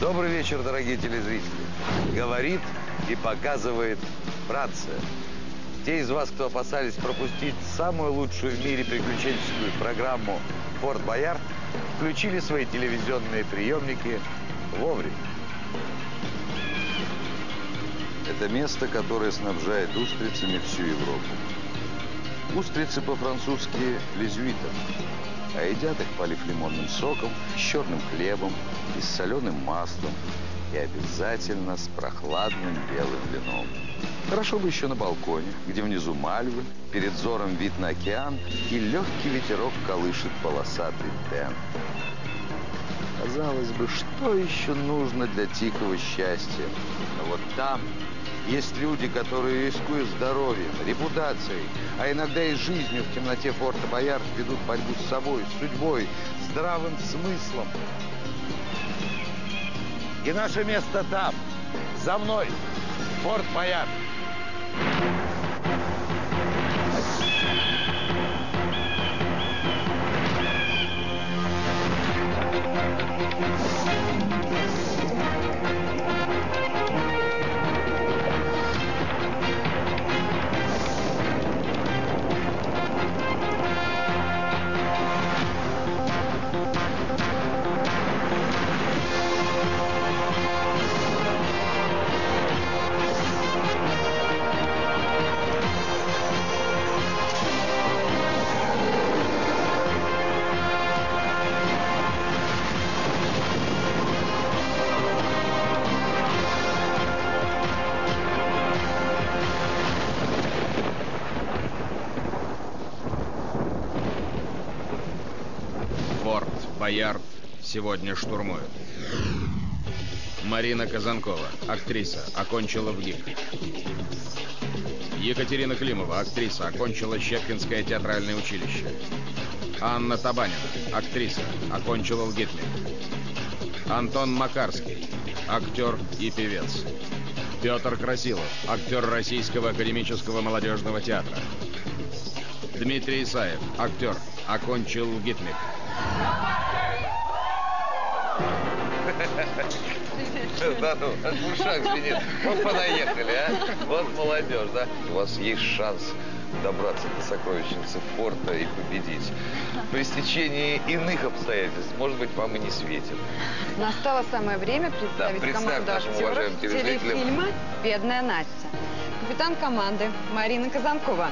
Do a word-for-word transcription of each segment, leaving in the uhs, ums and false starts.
Добрый вечер, дорогие телезрители. Говорит и показывает Франция. Те из вас, кто опасались пропустить самую лучшую в мире приключенческую программу «Форт Боярд», включили свои телевизионные приемники вовремя. Это место, которое снабжает устрицами всю Европу. Устрицы по-французски «лизюитов», а едят их, полив лимонным соком, с черным хлебом и с соленым маслом, и обязательно с прохладным белым вином. Хорошо бы еще на балконе, где внизу мальвы, перед взором вид на океан, и легкий ветерок колышет полосатый тент. Казалось бы, что еще нужно для тихого счастья? Но вот там есть люди, которые, рискуя здоровьем, репутацией, а иногда и жизнью в темноте форта Боярд, ведут борьбу с собой, с судьбой, здравым смыслом. И наше место там, за мной, форт Боярд. Боярд сегодня штурмуют. Марина Казанкова, актриса, окончила ВГИК. Екатерина Климова, актриса, окончила Щепкинское театральное училище. Анна Табанина, актриса, окончила ЛГИТМИ. Антон Макарский, актер и певец. Петр Красилов, актер Российского академического молодежного театра. Дмитрий Исаев, актер, окончил ЛГИТМИК. Да, ну, аж в ушах звенит. Вот понаехали, а? Вот молодежь, да? У вас есть шанс добраться до сокровищницы форта и победить. При стечении иных обстоятельств, может быть, вам и не светит. Настало самое время представить да, команду актеров телефильма «Бедная Настя». Капитан команды Марина Казанкова.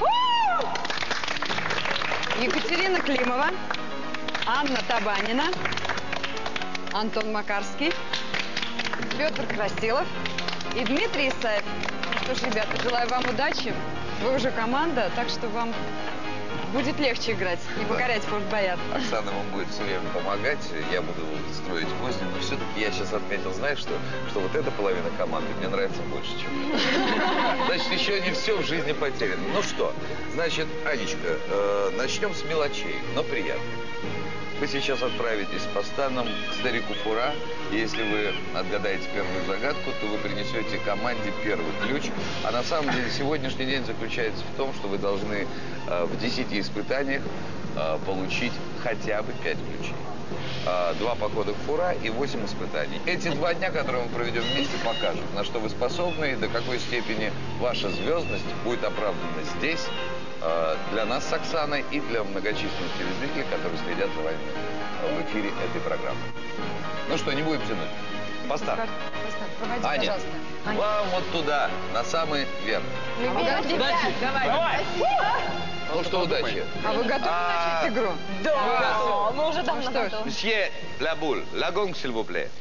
Екатерина Климова. Анна Табанина. Антон Макарский. Петр Красилов и Дмитрий Исаев. Ну что ж, ребята, желаю вам удачи. Вы уже команда, так что вам будет легче играть, не покорять форт Боярд. Оксана вам будет все время помогать, я буду строить козни, но все-таки я сейчас отметил, знаешь что, что вот эта половина команды мне нравится больше, чем значит, еще не все в жизни потеряно. Ну что, значит, Анечка, э, начнем с мелочей, но приятно. Вы сейчас отправитесь по станам к старику Фура. И если вы отгадаете первую загадку, то вы принесете команде первый ключ. А на самом деле сегодняшний день заключается в том, что вы должны э, в десяти испытаниях э, получить хотя бы пять ключей. Э, два похода к Фура и восемь испытаний. Эти два дня, которые мы проведем вместе, покажут, на что вы способны и до какой степени ваша звездность будет оправдана здесь, для нас с Оксаной и для многочисленных телезрителей, которые следят за вами в эфире этой программы. Ну что, не будем тянуть. Постарт. Проводи, Аня, пожалуйста. Аня, вам вот туда, на самый верх. А вы готовы? Удачи. Давай. Давай. Ну что, удачи. А вы готовы А... начать игру? Да. Мы уже давно готовы. Мсье Ла Буль, ла гонг, s'il vous plaît.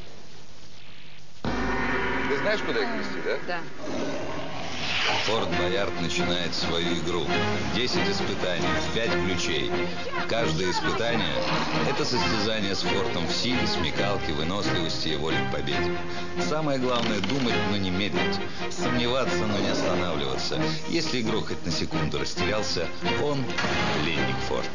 Ты знаешь, куда их вести, да? Да. Форт Боярд начинает свою игру. десять испытаний, пять ключей. Каждое испытание – это состязание с фортом в силе, смекалке, выносливости и воле к победе. Самое главное – думать, но не медлить. Сомневаться, но не останавливаться. Если игрок хоть на секунду растерялся, он – пленник форта.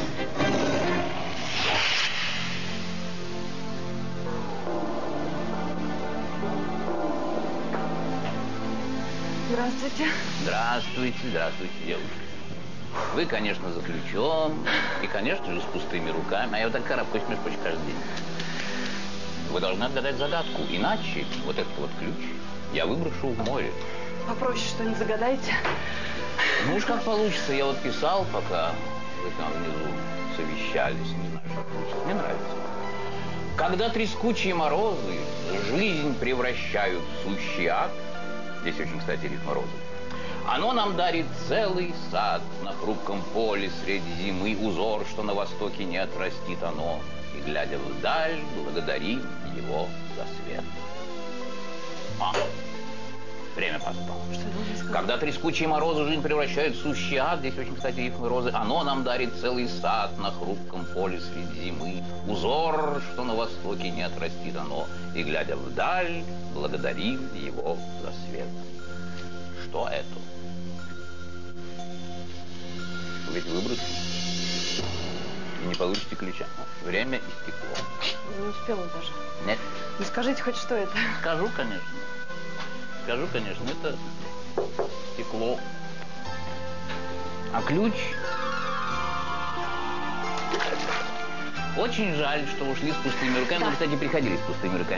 Здравствуйте. Здравствуйте, здравствуйте, девушка. Вы, конечно, за ключом, и, конечно же, с пустыми руками. А я вот так карабкаюсь, между прочим, каждый день. Вы должны отгадать загадку, иначе вот этот вот ключ я выброшу в море. Попроще что-нибудь загадайте. Ну уж как получится, я вот писал, пока вы там внизу совещались, не знаю, что получится. Мне нравится. Когда трескучие морозы жизнь превращают в сущий ад, здесь очень, кстати, рифма розы, оно нам дарит целый сад на хрупком поле среди зимы, узор, что на востоке не отрастит оно, и, глядя вдаль, благодарим его за свет. А, время пошло. Когда трескучие морозы жизнь превращают в сущий ад, здесь очень, кстати, рифмы розы, оно нам дарит целый сад на хрупком поле среди зимы, узор, что на востоке не отрастит оно, и, глядя вдаль, благодарим его за свет. Что это? Вы ведь выбросите и не получите ключа. Время истекло. Не успела даже. Нет. Ну скажите хоть, что это? Скажу, конечно. Скажу, конечно, это стекло. А ключ... Очень жаль, что ушли с пустыми руками. Да. Вы, кстати, приходили с пустыми руками.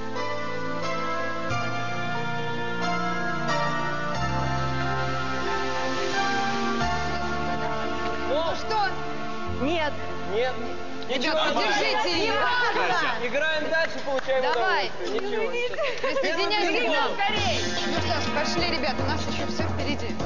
Ну что? Нет. Нет. Ничего, поддержите ее. Играем дальше, получаем Давай. удовольствие. Ничего. Присоединяйтесь к нам скорей. Ну что ж, пошли, ребята, у нас еще все впереди.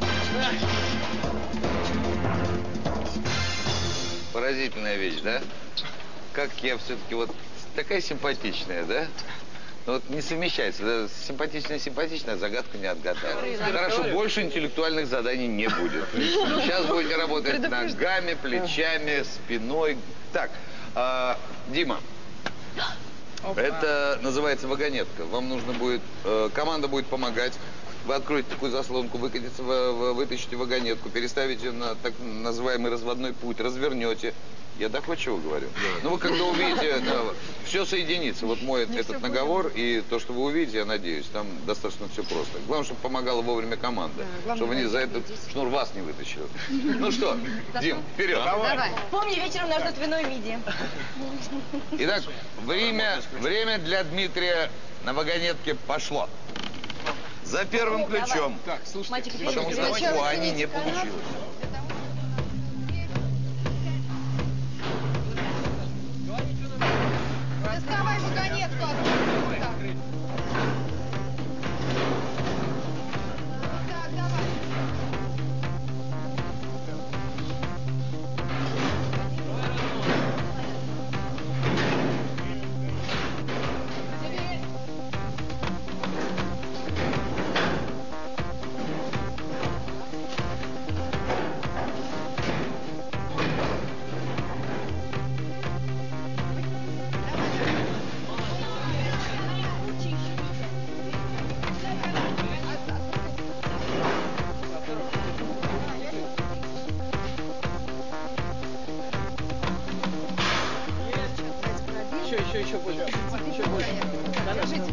Поразительная вещь, да? Как я все-таки вот такая симпатичная, да? Но вот не совмещается. Да? Симпатичная-симпатичная, загадку не отгадала. Хорошо, больше интеллектуальных заданий не будет. Сейчас будете работать ногами, плечами, спиной. Так, а, Дима. Это называется вагонетка. Вам нужно будет, э, команда будет помогать. Вы откроете такую заслонку, выкатите, вытащите вагонетку, переставите на так называемый разводной путь, развернете. Я доходчиво говорю. Да. Ну, вы когда увидите, да, все соединится. Вот мой не этот наговор и то, что вы увидите, я надеюсь, там достаточно все просто. Главное, чтобы помогала вовремя команда. Да, чтобы они за этот шнур вас не вытащили. Ну что, Дим, вперед. Давай. Помни, вечером нас ждут вино и мидии. Итак, время, время для Дмитрия на вагонетке пошло. За первым ключом. Так, слушайте, потому что у Ани не получилось. Доставай вагонетку оттуда. Так, давай. Еще, еще, еще больше. Еще больше. Держите.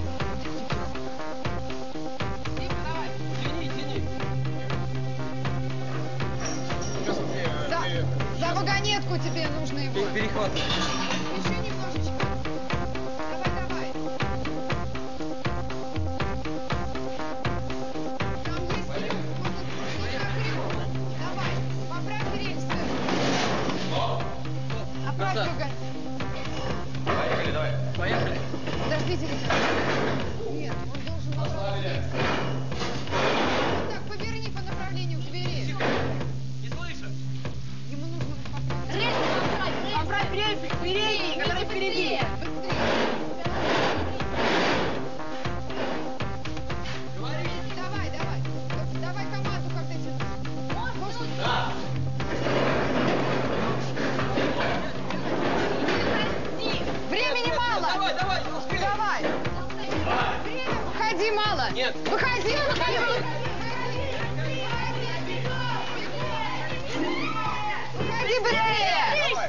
Тяни, тяни. За, за вагонетку тебе нужно его. Перехват. Еще немножечко. Давай, давай. Там есть крюк. Можно крюк. Давай, поправь рельсы. Оправь вагонетку. Поехали, давай. Поехали. Подождите, ребята. Нет, он должен нажать. Вот так, поверни по направлению к двери. Не слышу. Ему нужно поправить. Рельсы поправь. Поправь рельсы впереди, который впереди. Давай, давай. Давай команду, как ты тянешь. Можно? Да. Времени мало. Давай, давай, не успеем. Давай. Время, выходи мало. Нет. Выходи, выходи. Выходи быстрее.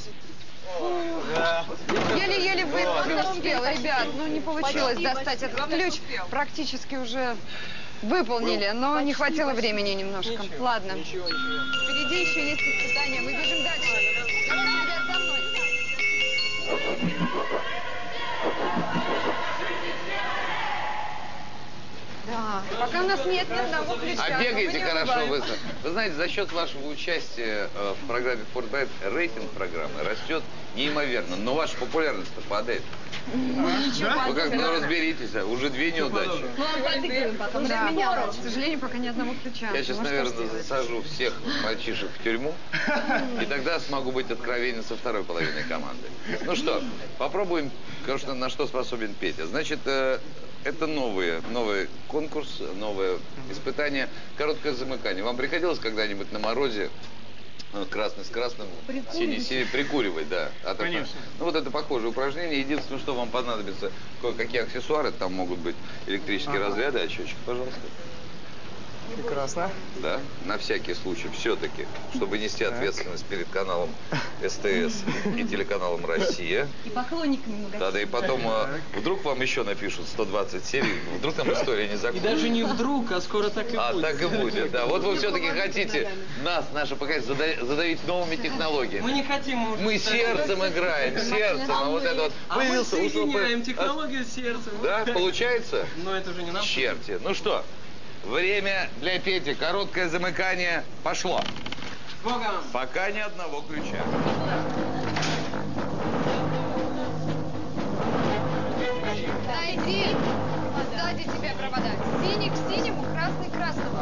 Еле-еле вы успела, ребят. Ну, не получилось достать этот ключ. Практически уже выполнили, но не хватило времени немножко. Ладно. Ничего, ничего. Впереди еще есть испытания. Мы бежим дальше. Давайте, ребят, за мной. Да, пока у нас нет ни одного ключа. А бегаете мы не хорошо улыбаем. вы. Вы знаете, за счет вашего участия э, в программе Форт Боярд рейтинг программы растет неимоверно, но ваша популярность-то падает. Вы как-то ну, разберитесь, а уже две неудачи. Потом Да. меня, к сожалению, пока ни одного ключа. Я сейчас, Ну, что ж наверное, делать? засажу всех мальчишек в тюрьму, и тогда смогу быть откровенен со второй половиной команды. Ну что, попробуем, конечно, на что способен Петя. Значит, э, это новые, новый конкурс, новое испытание, короткое замыкание. Вам приходилось когда-нибудь на морозе э, красный с красным, синий с синим прикуривать, да? От этого? Конечно. Ну вот это похожее упражнение. Единственное, что вам понадобится, кое-какие аксессуары, там могут быть электрические Ага. разряды, очечки, пожалуйста. Прекрасно. Да, на всякий случай, все-таки, чтобы нести ответственность перед каналом СТС и телеканалом «Россия». И поклонниками Да, магазина. да, и потом, э, вдруг вам еще напишут сто двадцать серий, вдруг там история не И закончится. даже не вдруг, а скоро так и А, будет. так и будет, да. Вот вы все-таки хотите нас, наше поколение, зада- задавить новыми технологиями. Мы не хотим... Мы сердцем играем, сердцем, а вот это вот... А мы появился, ушел, соединяем а- технологию с сердцем. Да, получается? Но это же не нам. Черти. Ну что, время для Пети. Короткое замыкание пошло. Богом! Пока ни одного ключа. Найди сзади тебя провода. Синий к синему, красный к красному.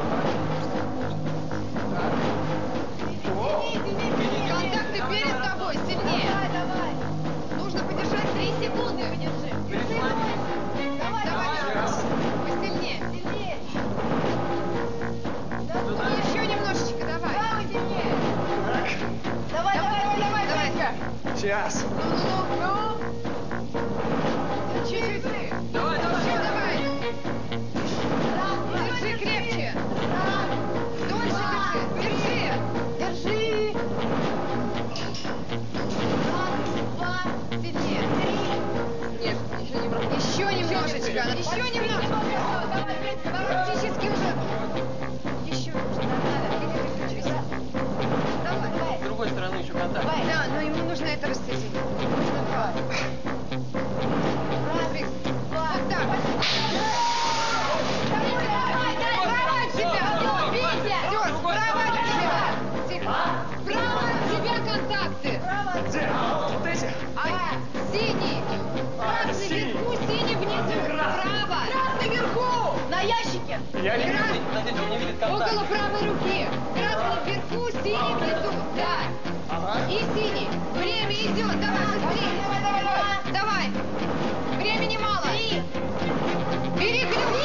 Контакты перед тобой, сильнее. Нужно подержать три секунды. Давай, давай. Посильнее. Еще немножечко, давай. Давай, давай, давай, давай. Сейчас. Ну, чуть-чуть. Давай, давай. Еще давай. Держи крепче. Дольше держи. Держи. Держи. Два. Сильнее. Нет, еще не бросай. Еще немножечко. Еще немножечко. Практически уже. Еще уже. Переключись. Давай, давай. С другой стороны еще контакт. Да, но ему нужно это рассоединить. Нужно два. Правый. Вот так. Справа от тебя. Витя. Все, справа от тебя. Тихо. Справа от тебя контакты. Где? Вот эти? А, синий. Красный вверху, синий внизу. Право. Красный вверху. На ящике. Я не вижу. Подождите, он не видит контакт. Около правой руки. Красный вверху, синий внизу. Да. Ага. И синий. Время идет. Давай, быстрее. Давай, давай, давай. Давай. Времени мало. Бери ключ.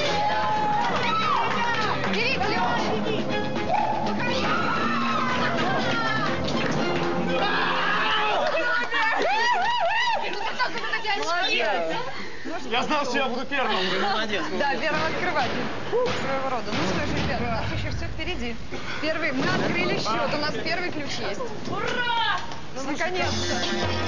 Бери ключ. Молодец. Я знал, что я буду первым. Молодец. Да, первым открыватель своего рода. Ну что ж, ребят, у нас еще все впереди. Первый, мы открыли счет, у нас первый ключ есть. Ура! Ну, наконец-то.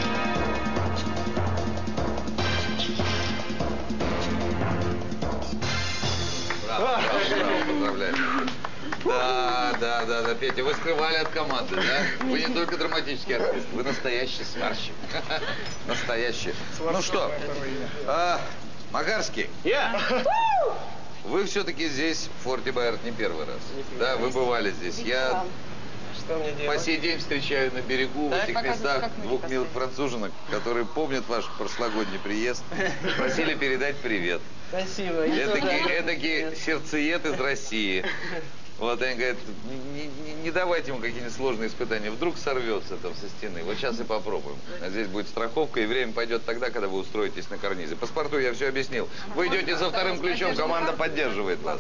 Браво, браво, браво, поздравляю. Да, да, да, да, Петя, вы скрывали от команды, да? Вы не только драматический артист, вы настоящий сварщик. Настоящий. Ну что, а, Макарский, Я? вы все-таки здесь, в Форте Боярд, не первый раз. Да, вы бывали здесь. Я Что мне по делать? сей день встречаю на берегу, в Так, этих показывай, местах, как ноги двух милых француженок, которые помнят ваш прошлогодний приезд, просили передать привет. Спасибо. я Эдакий, тоже. эдакий сердцеед из России. Вот они говорят, не, не- не давайте ему какие-нибудь сложные испытания, вдруг сорвется там со стены. Вот сейчас и попробуем. А здесь будет страховка, и время пойдет тогда, когда вы устроитесь на карнизе. Паспорту я все объяснил. Вы идете за вторым ключом, команда поддерживает вас.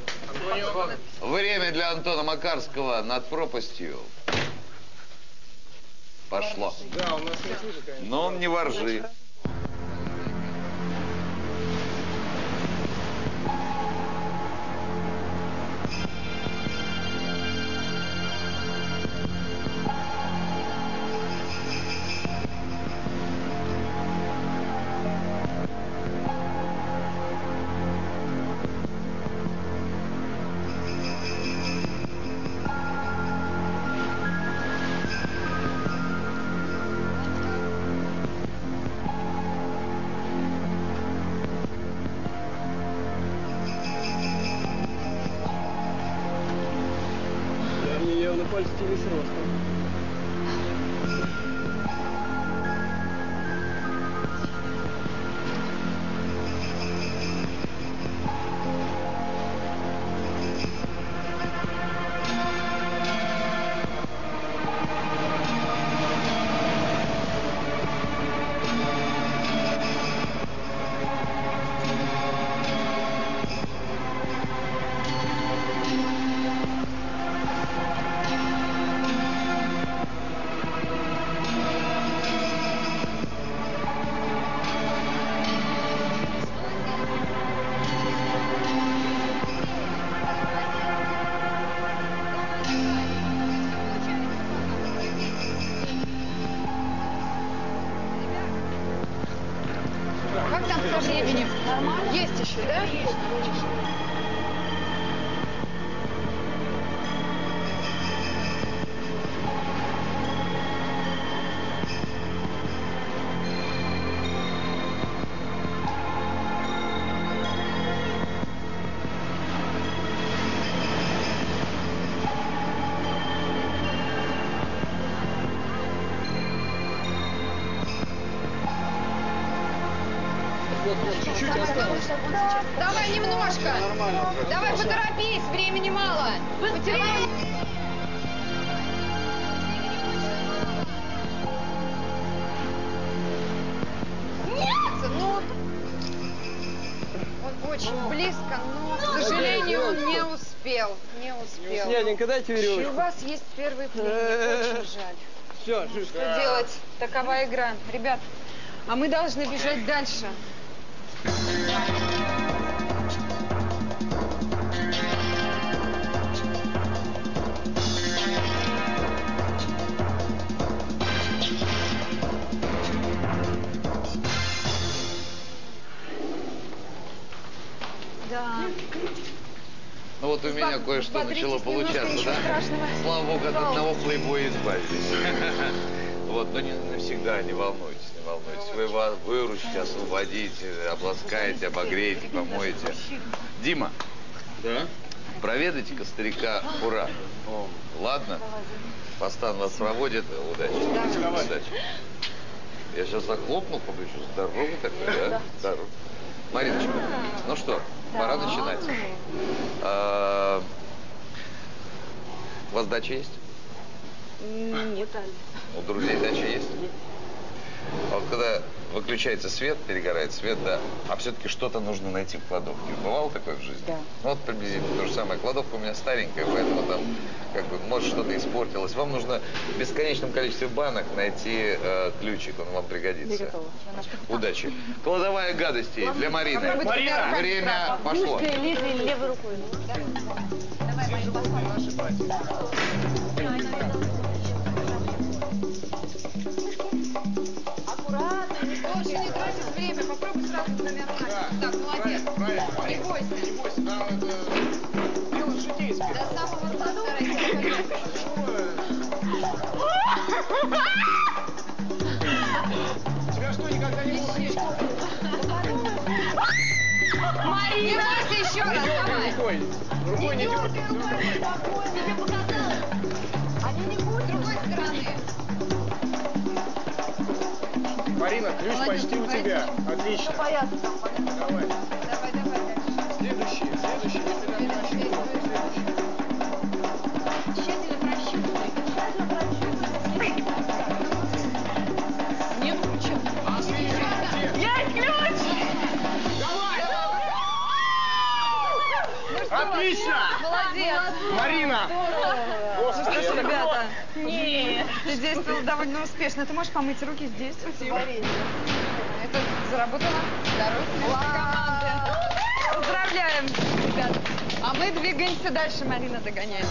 Время для Антона Макарского над пропастью. Пошло. Да, у нас не хуже, конечно. Но он не воржи. польстились ростом. Как там по времени? Нормально? Есть еще, да? Чуть-чуть осталось. Давай немножко. Нормально. Давай, поторопись, времени мало. Потеряем. Нет! Ну, он очень близко, но, к сожалению, он не успел. Не успел. Сняденько, дайте И у веревочку. вас есть первый пленник. Очень жаль. Все, Шишка. Что делать? Такова игра. Ребят, а мы должны бежать дальше. Да. Ну вот у меня кое-что начало получаться, да? Страшного. Слава богу, от одного плейбоя избавились. Вот, но не навсегда, не волнуйтесь, не волнуйтесь. Вы его выручите, освободите, обласкаете, обогреете, помоете. Дима, Да? проведайте-ка старика Хура. Ладно? Постан вас проводит. Удачи. Удачи. Я сейчас захлопнул по плечу. Здоровый такой, да? Здоровый. Мариночка, ну что, пора начинать. А, у вас дача есть? Нет, У друзей дача есть? А вот когда выключается свет, перегорает свет, да, а все-таки что-то нужно найти в кладовке. Бывало такое в жизни? Да. Ну вот приблизительно то же самое. Кладовка у меня старенькая, поэтому там, как бы, может, что-то испортилось. Вам нужно в бесконечном количестве банок найти э, ключик, он вам пригодится. Удачи. Кладовая гадостей для Марины. Попробуйте Марина, первый время пошло. левой рукой. Давай, Марина, посмотрим. Аккуратно, лучше не тратить время, попробуй сразу номер. Так, молодец. Не бойся. Не бойся, нам это дело житейское. До самого конца старайся. Тебя что, никогда не было? Не бойся еще раз, давай. Рукой. Рукой не дергай. Тебе показалось. Они не будут. С другой стороны. Марина, ключ Молодец, почти у давай. тебя. Отлично. Понятно там, понятно. Давай. Давай, давай дальше. Следующий, следующий. Если там Следующий, следующий. Тщательно прощупывай. Тщательно прощупывай. Нет ключа. А ключ где? Есть ключ! Давай! Ну что, Отлично! молодец. Марина! Ну что ж, ребята, Нет. ты действовал довольно успешно. Ты можешь помыть руки здесь? Спасибо. Это заработало второй плюс команды. Поздравляем, ребят. А мы двигаемся дальше. Марина догоняет.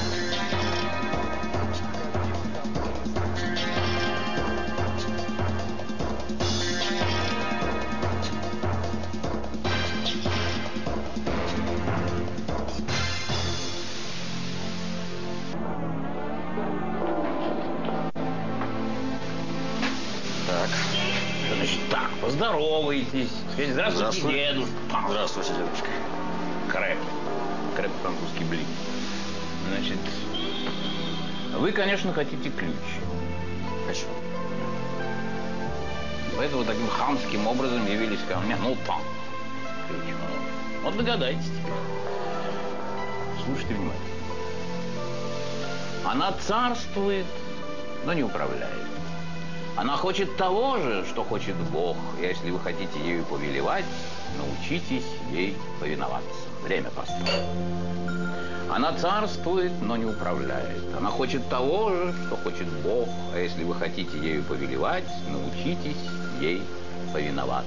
Так. Значит, так, поздоровайтесь. Скажите, здравствуйте, Здравствуй. дедушка. Здравствуйте, дедушка. Крэп. Крэп французский блин. Значит, Вы, конечно, хотите ключ. Хочу. Поэтому таким хамским образом явились ко мне. Ну, там. Ключ. Вот догадайтесь теперь. Слушайте внимательно. Она царствует, но не управляет. Она хочет того же, что хочет Бог. И если вы хотите ею повелевать, научитесь ей повиноваться. Время пошло. Она царствует, но не управляет. Она хочет того же, что хочет Бог. А если вы хотите ею повелевать, научитесь ей повиноваться.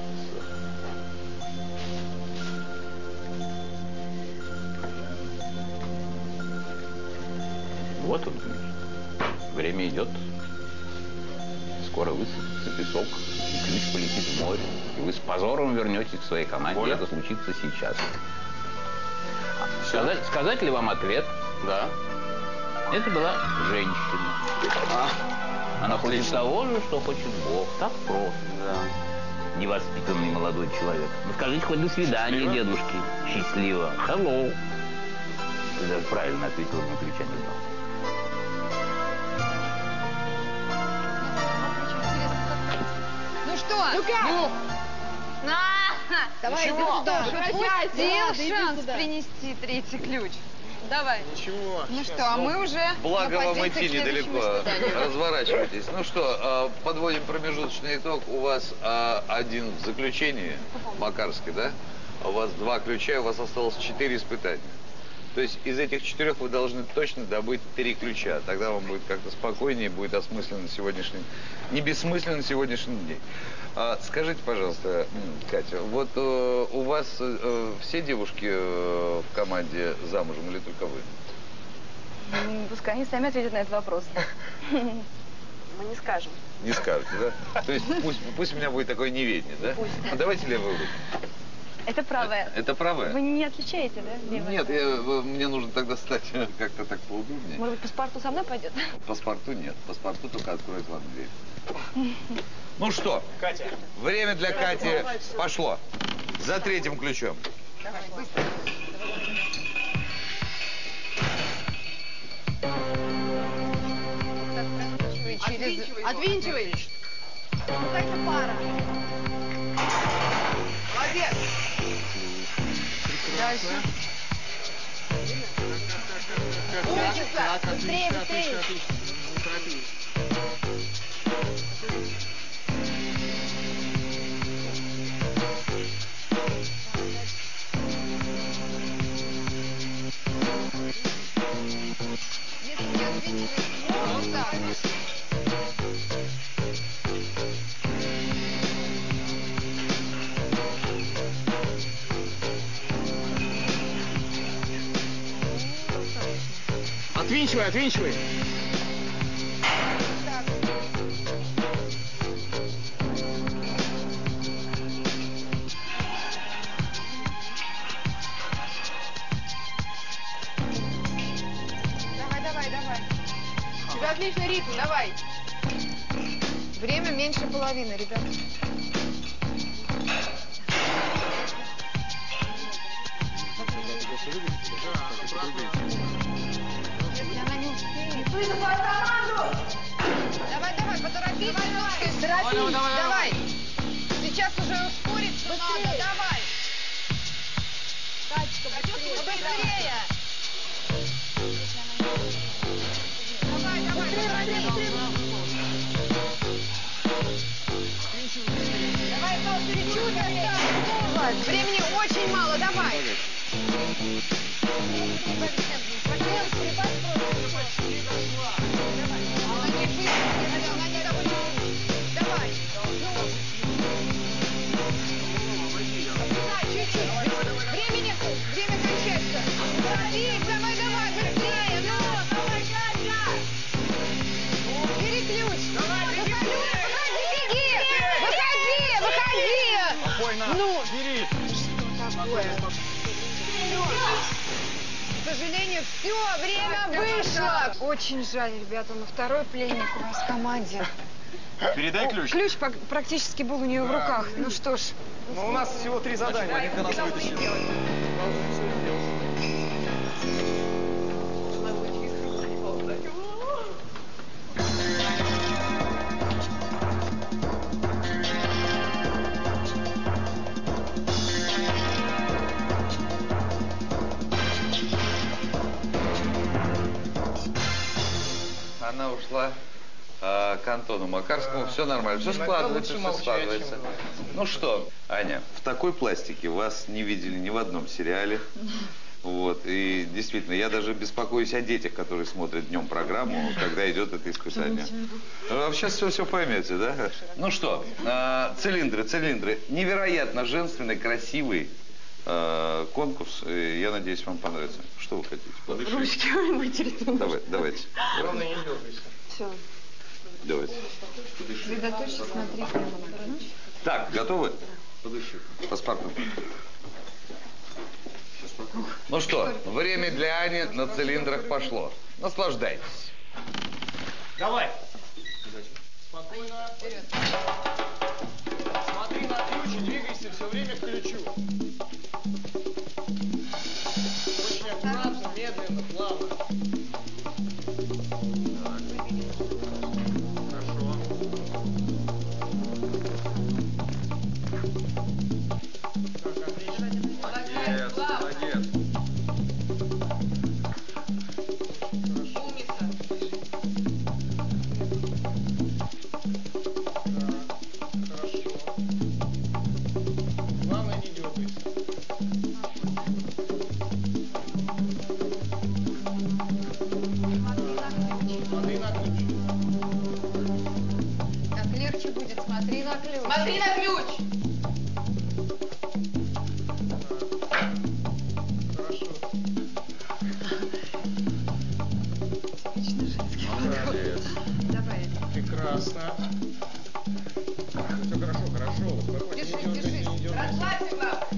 Вот он, ключ. Время идет. Скоро высыпется песок, и ключ полетит в море. И вы с позором вернетесь к своей команде. Оля? И это случится сейчас. Сказать, сказать ли вам ответ? Да. Это была женщина. А, Она хочет отлично. того же, что хочет Бог. Так просто. Да. Невоспитанный молодой человек. Ну скажите хоть до свидания, Счастливо? дедушки. Счастливо. Hello. Ты даже правильно ответил, но ключа не дал. Ну что? Ну как? Ну, Давай, Ничего. иди туда. упустил Ладно, иди шанс туда. принести третий ключ. Давай. Ничего. Ну Сейчас. что, а мы уже Благо на вам позиции идти к следующему недалеко. испытанию. Разворачивайтесь. Ну что, а, подводим промежуточный итог. У вас а, один в заключении, Макарский, да? У вас два ключа, у вас осталось четыре испытания. То есть из этих четырех вы должны точно добыть три ключа. Тогда вам будет как-то спокойнее, будет осмысленно сегодняшний, не бессмысленно сегодняшний день. А, скажите, пожалуйста, м, Катя, вот э, у вас э, все девушки э, в команде замужем или только вы? М, Пускай они сами ответят на этот вопрос. Мы не скажем. Не скажете, да? То есть пусть, пусть у меня будет такое неведение, да? Пусть. Ну, давайте левую руку. Это правое. Это правая? Вы не отличаете, да? левое? Нет, я, э, мне нужно тогда стать как-то так поудобнее. Может быть, паспорту со мной пойдет? Паспорту нет. Паспорту только откроет вам дверь. Ну что, Катя. время для Кати пошло. За третьим ключом. Через... Отвинчивай. Какая-то пара. Молодец. Дальше. Умница. Быстрее, быстрее. Если не отвинчиваешь, вот так. Отвинчивай, отвинчивай. Давай, давай, давай. У тебя отличный ритм, давай. Время меньше половины, ребят. Если она не успеет. Ты за свою команду. Давай, давай, поторопись. Давай, Торопись. давай. Сейчас уже ускориться надо. Давай. Катечка, быстрее. Быстрее. Давай, давай, поторопись. Давай, Пал, чуть осталось. Времени очень мало, давай. Она не быстро, она не довольно. Давай. Да, чуть-чуть. Времени, время кончается. Торопись, давай, давай, быстрее, ну. Давай, Катя. Бери ключ. Выходи, беги. Выходи, выходи. Спокойно. Ну. Бери. Что такое? К сожалению, все, время вышло. Очень жаль, ребята, но второй пленник у вас в команде. Передай ключ. Ключ пак- практически был у нее в руках. Ну что ж, Но у нас всего три задания. Они для нас вытащили. она ушла а, к Антону Макарскому. А, все нормально, все складывается, все складывается. Ну что, Аня, в такой пластике вас не видели ни в одном сериале. Вот, и действительно, я даже беспокоюсь о детях, которые смотрят днем программу, когда идет это испытание. А сейчас все, все поймете, да? Ну что, а, цилиндры, цилиндры. Невероятно женственный, красивый а, конкурс. И я надеюсь, вам понравится. Что вы хотите? Подышите. Ручки вытереть. Давай, давайте. Главное, не дергайся. Все. Давайте. Сосредоточься, смотри прямо на ключ. Так, готовы? Подыши. Паспорту. Ну что, время для Ани на цилиндрах пошло. Наслаждайтесь. Давай. Спокойно. Вперед. Смотри на ключ и двигайся все время к ключу. Очень аккуратно, медленно, плавно. Хорошо. Так, отлично. Молодец, молодец. Смотри на ключ. Смотри на ключ. Хорошо. Типично женский. Молодец. Давай. Прекрасно. Все хорошо, хорошо. Успокойся. Держи, Не дергайся, держи. не дергайся. Расслабься, главное.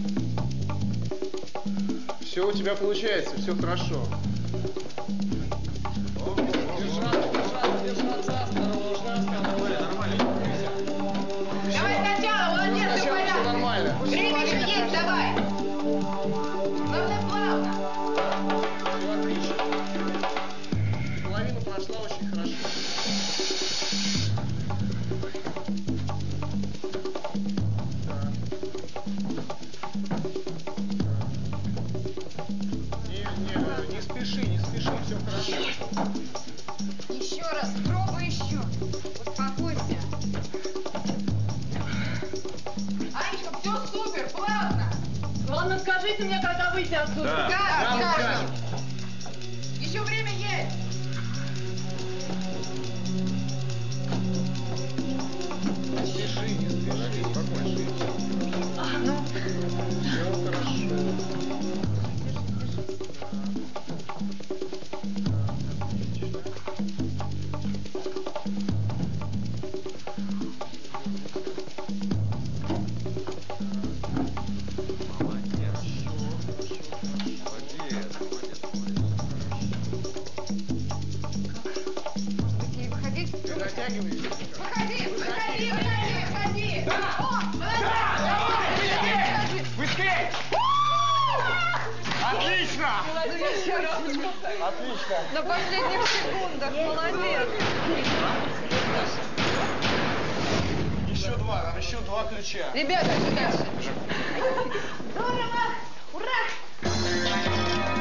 Все у тебя получается, все хорошо. Держаться, держаться, держаться. Осторожно, осторожно. Нормально, не двигайся. Давай сначала, молодец, ты в Сначала все порядке. нормально. Время еще есть, давай. Главное, плавно. Все отлично. Половина прошла очень хорошо. Так. Не, не, не спеши, не спеши, все хорошо. Еще раз, пробуй еще. Успокойся. Анечка, все супер, плавно. Главное, скажите мне, когда выйти отсюда. Да, Как, да, как? да. Еще время есть. Не спеши, не спеши, спокойно. Ну, Все хорошо. такие выходить. Ты натягиваешься. Выходи, выходи, выходи, выходи. О, молодец. Быстрее! Отлично! Отлично! На последних секундах, молодец. Еще два, там еще два ключа. Ребята, дальше. Здорово. Ура.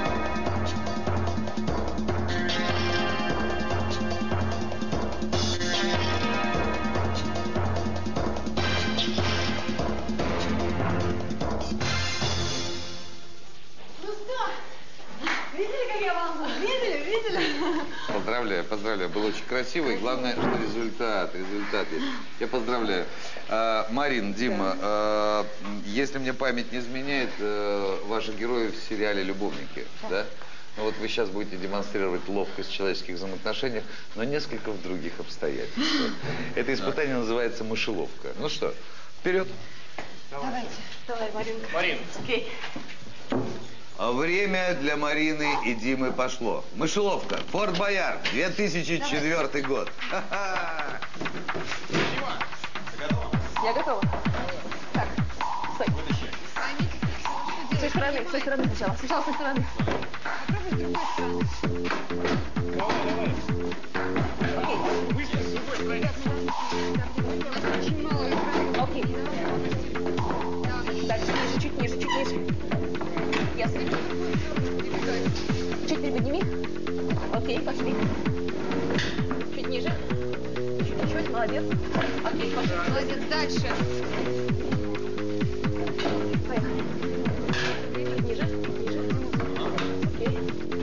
Ну что? Видели, как я волну? Видели, видели? Поздравляю, поздравляю. Было очень красиво. И главное, что результат. Результат есть. Я поздравляю. А, Марин, Дима, а, если мне память не изменяет, а, ваши герои в сериале «Любовники», да? Ну вот вы сейчас будете демонстрировать ловкость в человеческих взаимоотношениях, но несколько в других обстоятельствах. Это испытание называется мышеловка. Ну что, вперед. Давайте. Давай, Маринка. Марин. Окей. А время для Марины и Димы пошло. Мышеловка. Форт Боярд. две тысячи четвёртый год. Ха-ха. Дима, ты готова? Я готова. Так, стой. С той стороны, с той стороны сначала. Сначала с той стороны. Давай, давай. Быстро, с другой стороны. Очень мало экрана. Окей. Дальше ниже, чуть ниже, чуть ниже. Ясно. Чуть приподними. Окей, пошли. Молодец. Окей, пошли. Молодец, дальше. Поехали. Ниже, ниже. Окей.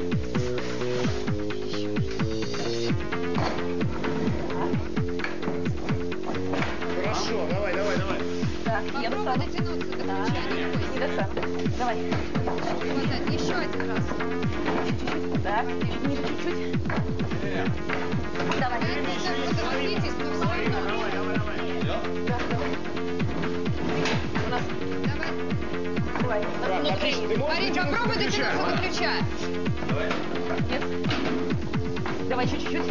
Хорошо, давай, давай, давай. Так, еду Попробуй сразу. дотянуться до Да. ключа, не бойся. Не достану. Давай. Хватает. Еще один раз. Чуть-чуть. Так, ниже чуть-чуть. Давай. Торопитесь, но все равно. Давай, давай, давай. Да, давай. У нас... Давай. Давай. У нас внутри. Отлично, ты можешь Парень, дотянуться попробуй до ключа? дотянуться до ключа. Давай. Нет. Давай еще чуть-чуть.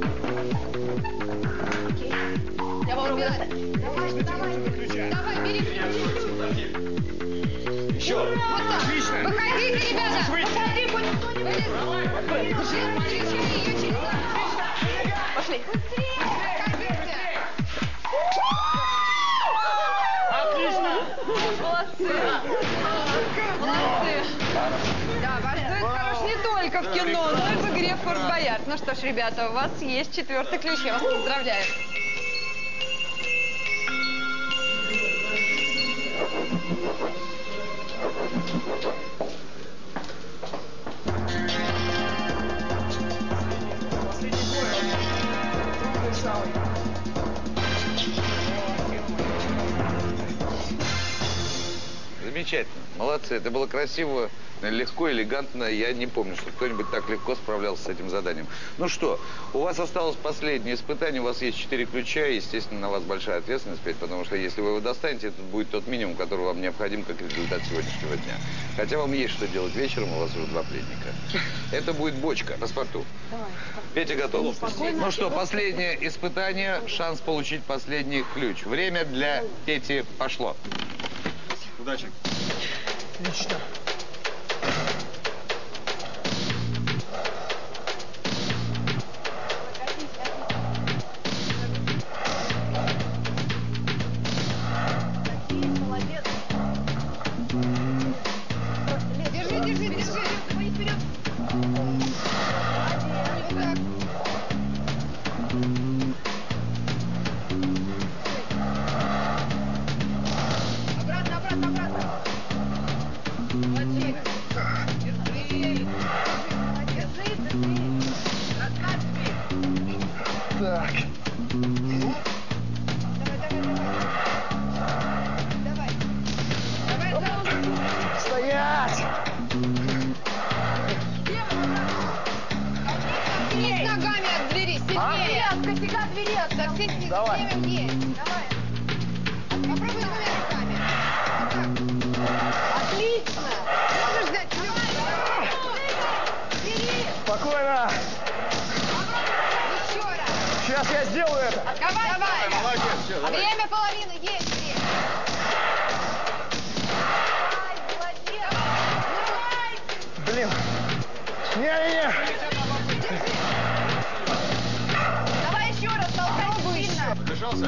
Окей. Я попробую достать. Давай, давай. До ключа. Давай, бери ключ. Еще. Вот так. Отлично. Выходите, ребята. Можешь выйти. Выходи, хоть кто-нибудь. Давай. Держи, держи ее через... Пошли. Выходите. Отлично. Молодцы. Молодцы. Да, ваш дуэт хорош не только в кино, но и в игре в Форт Боярд. Ну что ж, ребята, у вас есть четвертый ключ. Я вас поздравляю. Замечательно. Молодцы. Это было красиво, легко, элегантно. Я не помню, что кто-нибудь так легко справлялся с этим заданием. Ну что, у вас осталось последнее испытание. У вас есть четыре ключа. Естественно, на вас большая ответственность, потому что если вы его достанете, это будет тот минимум, который вам необходим как результат сегодняшнего дня. Хотя вам есть что делать вечером, у вас уже два пленника. Это будет бочка, паспорту. Петя готов. Ну что, последнее испытание. Шанс получить последний ключ. Время для Пети пошло. Удачи. Отлично. Молодец. Держи, держи, держи. Ой, вперед. Вот так. Обратно, обратно, обратно. Молодец. Держи. Держи, держи. Раскачивай. Так. Давай, давай, давай. Давай, давай. Стоять! Оттолкнись ногами от двери, сильнее. Косяка двери. Так, сильнее, Давай. время есть. Давай. Попробуй двумя руками. Вот так. Отлично. Можешь взять ключ. Бери. Спокойно. Еще раз. Сейчас я сделаю это. Давай, давай. Молодец. Все, давай. Время половины, есть время. Блин. Не-не-не. Давай еще раз, толкай сильно. Подышался?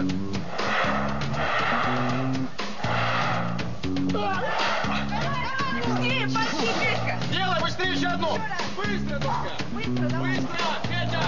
Быстрее, пошли, Петька. Делай быстрее еще одну. Быстро, Дочка. Быстро, давай. Быстро, Петя.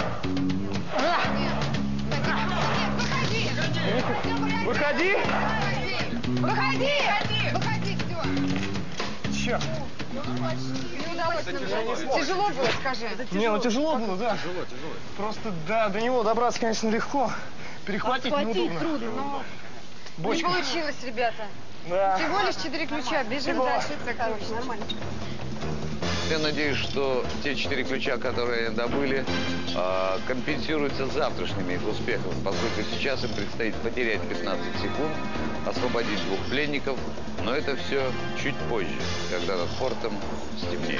Выходи. Выходи. Выходи. Выходи, все. Черт. Не удалось нам. Тяжело было, скажи. Не, ну тяжело было, да. Тяжело, тяжело. Просто, да, до него добраться, конечно, легко. Перехватить неудобно. трудно, но не Бочка. получилось, ребята. Да. Всего лишь четыре ключа. Бежим Всего. дальше. Так, нормально. Я надеюсь, что те четыре ключа, которые они добыли, э, компенсируются завтрашними их успехами, поскольку сейчас им предстоит потерять пятнадцать секунд, освободить двух пленников, но это все чуть позже, когда над фортом стемнеет.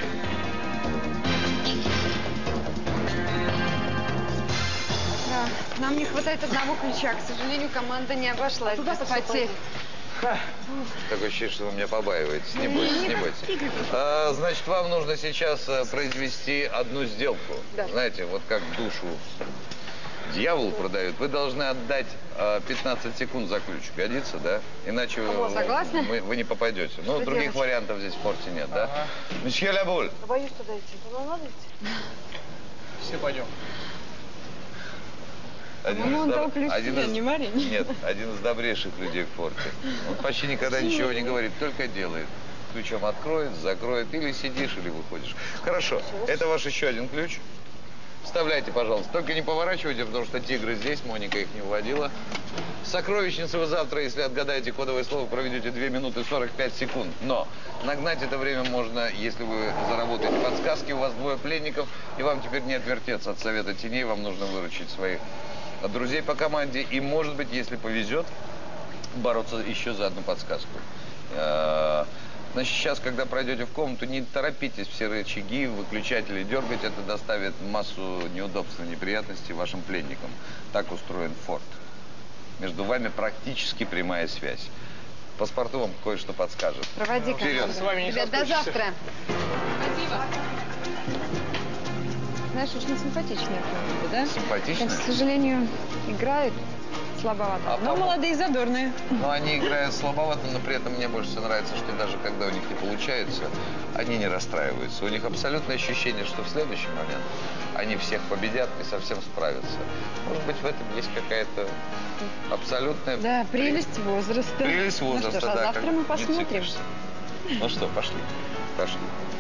Да, нам не хватает одного ключа. К сожалению, команда не обошлась без потерь. Такое ощущение, что вы меня побаиваетесь. Не бойтесь, не бойтесь. А, значит, вам нужно сейчас а, произвести одну сделку. Да. Знаете, вот как душу дьяволу продают. Вы должны отдать а, пятнадцать секунд за ключ. Годится, да? Иначе вы, Согласны? вы, вы не попадете. Ну, других делать? вариантов здесь в форте нет, да? Месье Лябуль. Боюсь туда идти. Туда надо идти? Все пойдем. Один Ну, он из дал доб- ключ один тебе, из- не Марине. Нет, один из добрейших людей в форте. Он почти никогда ничего не говорит, только делает. Ключом откроет, закроет, или сидишь, или выходишь. Хорошо, это ваш еще один ключ. Вставляйте, пожалуйста. Только не поворачивайте, потому что тигры здесь, Моника их не вводила. Сокровищницу вы завтра, если отгадаете кодовое слово, проведете две минуты сорок пять секунд. Но нагнать это время можно, если вы заработаете подсказки. У вас двое пленников, и вам теперь не отвертеться от совета теней. Вам нужно выручить своих друзей по команде. И, может быть, если повезет, бороться еще за одну подсказку. Значит, сейчас, когда пройдете в комнату, не торопитесь все рычаги, выключатели дергать. Это доставит массу неудобств и неприятностей вашим пленникам. Так устроен форт. Между вами практически прямая связь. Паспорту вам кое-что подскажет. Проводи, Вперед. С вами не Ребят, до соскучишься. завтра. Спасибо. Знаешь, очень симпатичные команды, да? Симпатичная? К сожалению, играют слабовато. А но по- молодые и задорные. Ну, они играют слабовато, но при этом мне больше всего нравится, что даже когда у них не получается, они не расстраиваются. У них абсолютное ощущение, что в следующий момент они всех победят и совсем справятся. Может быть, в этом есть какая-то абсолютная... Да, прелесть возраста. Прелесть возраста, ну что ж, а да. завтра как мы не посмотрим. циклишься. Ну что, пошли. Пошли.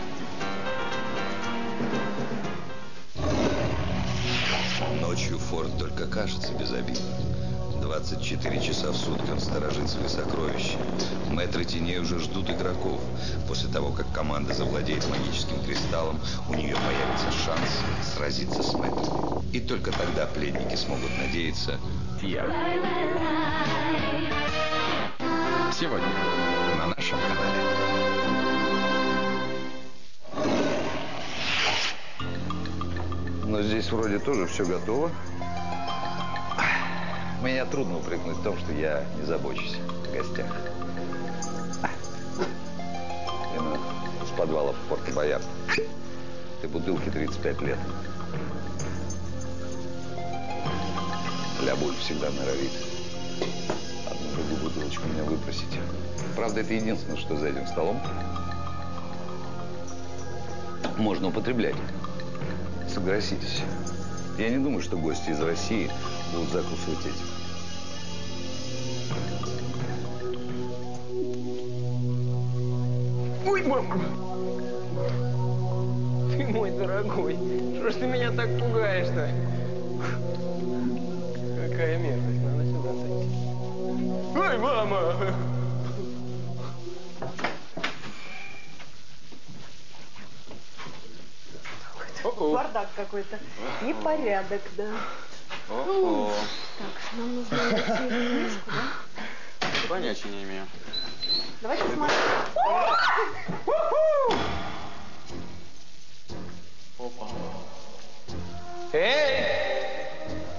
Ночью форт только кажется безобидным. двадцать четыре часа в сутки он сторожит свои сокровища. Мэтры теней уже ждут игроков. После того, как команда завладеет магическим кристаллом, у нее появится шанс сразиться с мэтрами. И только тогда пленники смогут надеяться. Я. Сегодня на нашем канале. Но здесь вроде тоже все готово. Меня трудно упрекнуть в том, что я не забочусь о гостях. Именно с подвала Порто Боярд. Ты бутылки тридцать пять лет. Лябуль всегда норовит одну другую бутылочку меня выпросить. Правда, это единственное, что за этим столом можно употреблять. Согласитесь. Я не думаю, что гости из России будут закусывать этим. Ой, мама! Ты мой дорогой. Что ж ты меня так пугаешь-то? Какая мерзость. Надо сюда сойти. Ой, мама! О-о. Бардак какой-то. Непорядок, да. О-о. Так, нам нужно найти книжку, да? Понятия не имею. Давайте посмотрим. Опа. Эй!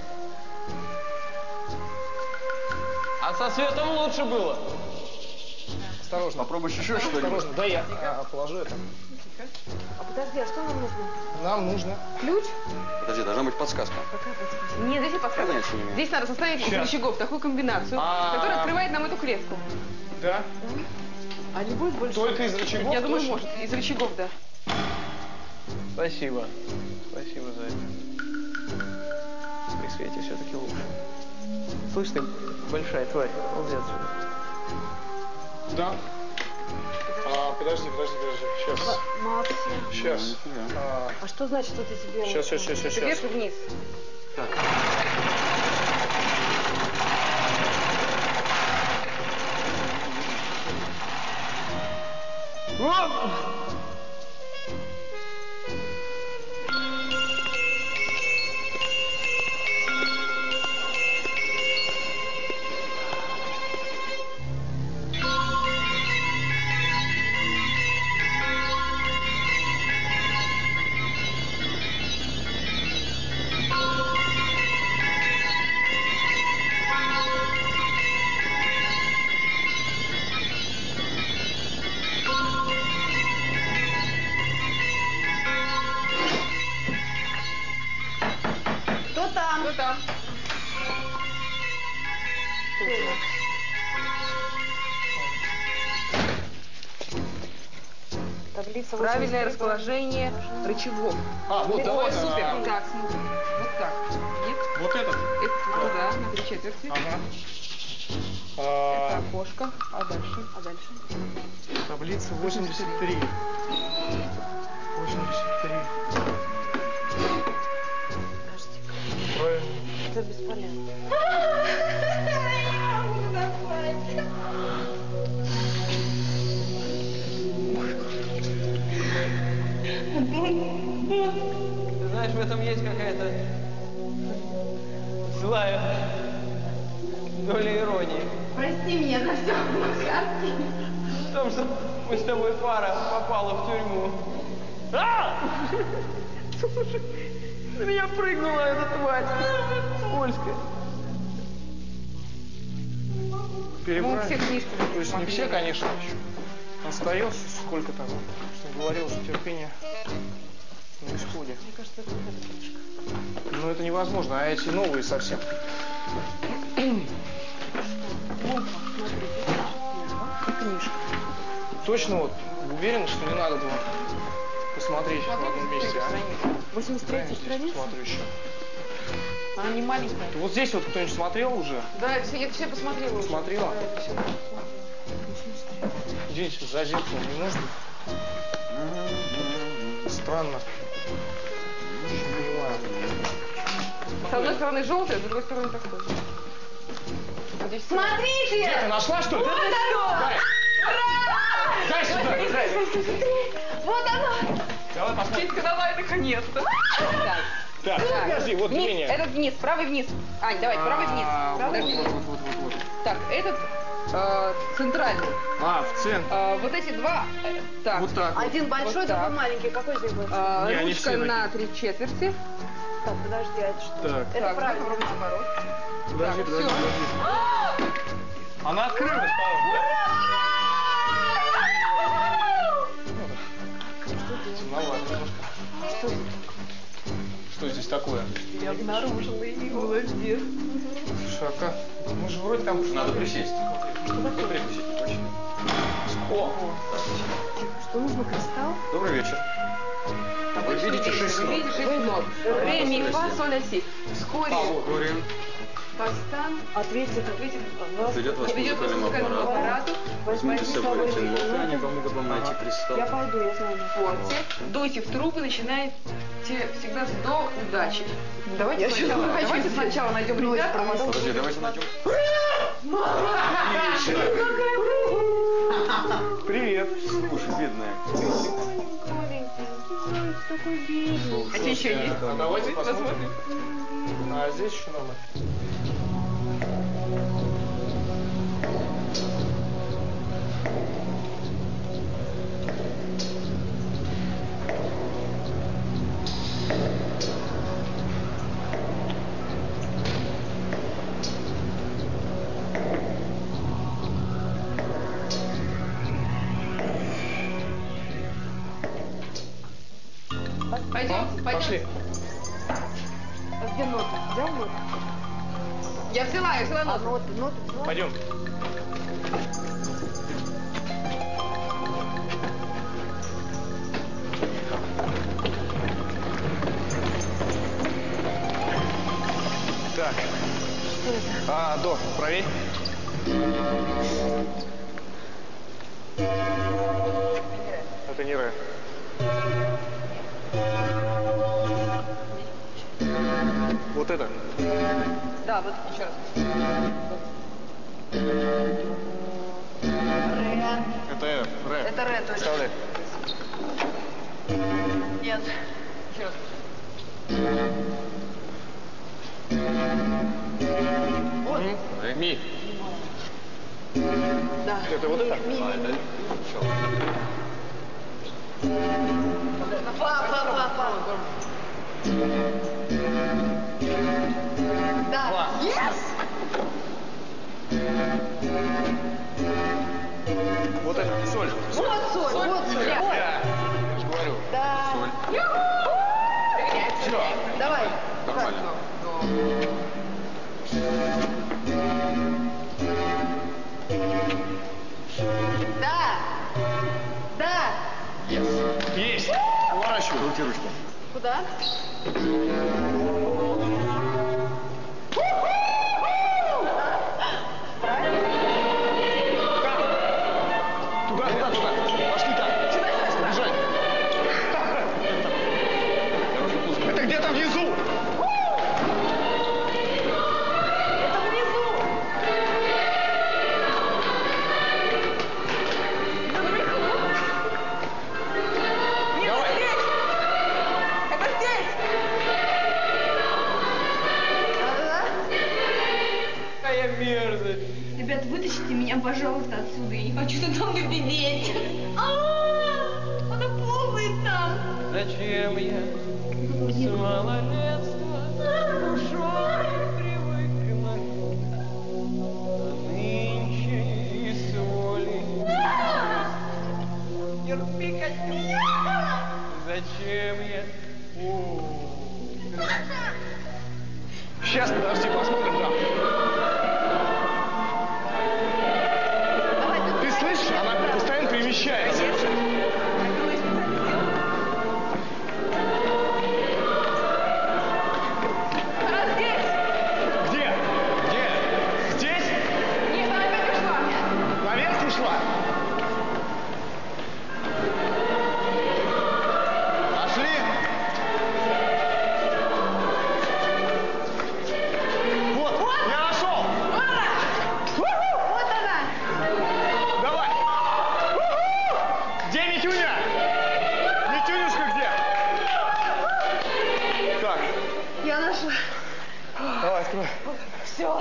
А со светом лучше было. Осторожно. Попробуй еще что-нибудь. Осторожно, да я а, положу это. А подожди, а что нам нужно? Нам нужно. Ключ? Подожди, должна быть подсказка. Какая подсказка? Нет, здесь не подсказка. Понятия не имею. Здесь надо составить из Сейчас. рычагов такую комбинацию, А. которая открывает нам эту клетку. Да? А не будет больше? Только из рычагов? Я думаю, точно? может. Из рычагов, да. Спасибо. Спасибо за это. При свете все-таки лучше. Слышь ты, большая тварь, ползи отсюда. Да. А, подожди, подожди, подожди. Сейчас. Максим. Сейчас. А, А что значит вот эти белые? сейчас, сейчас, сейчас, Это сейчас. вверх и вниз. Так. Оп! Кто там? Кто там? Таблица Правильное восемьдесят три. расположение рычагов. А, вот Ой, давай. супер. а, Так, смотри. Вот так. Нет. Вот этот. четверти. Да, на три четверти. Ага. Это А, окошко. А дальше? А дальше? таблица восемьдесят три. восемьдесят три. Правильно. Это бесполезно. Ты знаешь, в этом есть какая-то злая доля иронии. Прости меня за все, Макарский. В том, что мы с тобой пара попала в тюрьму. А! Слушай, на меня прыгнула эта тварь. Скользкая. Мы все книжки То есть не все, конечно, еще. Остается сколько там, что говорил, что терпение на исходе. Мне кажется, это вот эта книжка. Ну это невозможно, а эти новые совсем. Книжка. Точно вот уверен, что не надо было посмотреть в одном месте, а? восемьдесят третья страница? Смотрю еще. Она не маленькая. Вот здесь вот кто-нибудь смотрел уже? Да, я все, я все посмотрела уже. Смотрела? Да, это все посмотрела. Здесь за зеркалом не может быть? Странно. Не понимаю. С одной стороны желтый, с другой стороны такой. Здесь Смотрите! Где ты нашла, что ли? Вот оно! Дай! Дай сюда! Дай! Вот оно! Давай посмотрим. Петька, давай, наконец-то. Так. Так, подожди, вот Вниз, Геня. этот вниз, правый вниз. Ань, давай, правый вниз. А, Правый вот, вниз. вот, вот, вот, вот. Так, этот э, центральный. А, в центр. Э, вот эти два. э, так. Вот так вот. Один большой, Вот другой так. маленький. Какой здесь больше? Э, Не, они ручка все на три четверти. Так, подожди, а это что? Так. Это Так, правильно. ровно наоборот. Подожди, Так, подожди, всё. подожди. Она открылась, по-моему, да? Темновато немножко. Что? Что здесь такое? Я обнаружила и молодец. Слушай, а как? Мы же вроде там... Надо присесть. О! Что, нужно кристалл? Добрый вечер. Вы видите шесть Вы нот? видите шесть нот. Ре, ми, фа, соль, ля, си. Вскоре Дориан. Пастан Ответьте, ответит Ведет вас к ведет вас к музыкальному музыкальному аппарату. аппарату. Возьмите с собой эти ноты, они помогут вам найти кристалл. Я пойду, я знаю. Форте. Дуйте в трубы, начинайте всегда с до удачи. Давайте сначала, давайте сначала найдем ребят, а потом... Подожди, давайте найдем. Привет. Слушай, бедная. Такой бедный. А те еще есть? А давайте посмотрим. А здесь еще номер. Пойдемте, Пошли. пойдемте. А где ноты? Взял ноты? Я взяла, я взяла А, ноту. ноты, ноты взяла? Пойдем. Так. Что это? А, до, проверь. Это не ре. Вот это. Да, вот еще раз. Ре. Это F, ре. Это ре, точно. Вставляй. Нет. Еще раз. Вот. Ми. Да. Это вот это? Ми, ми, ми. Фа, фа, фа, фа. Да. Yes! Вот это, соль. Вот соль, вот соль. Да. Вот. Я же говорю. Да. Все. Давай. Нормально. Да. Да. Есть. Поворачивай. Крути ручку. Куда? Туда, туда, туда. Пошли так. Сюда, сюда, сюда. Бежать. Это где-то внизу. Это внизу. Нет, Давай. здесь. Это здесь. Да-да-да. Какая мерзость. Ребят, вытащите меня, пожалуйста, отсюда. Я не хочу там сидеть. А-а-а! Она ползает там. Зачем я с малолетства душой привыкну, а нынче и соли терпи от меня. Зачем я? О, сейчас, подожди, посмотрим там. Ты слышишь? Она постоянно перемещается. Она здесь. Где? Где? Здесь? Нет, она опять ушла. Наверх ушла? Пошли! Вот, я нашел! Вот она. Вот она. Давай! Где Митюня? Митюнюшка где? Так, Я нашла. давай, открой. Все.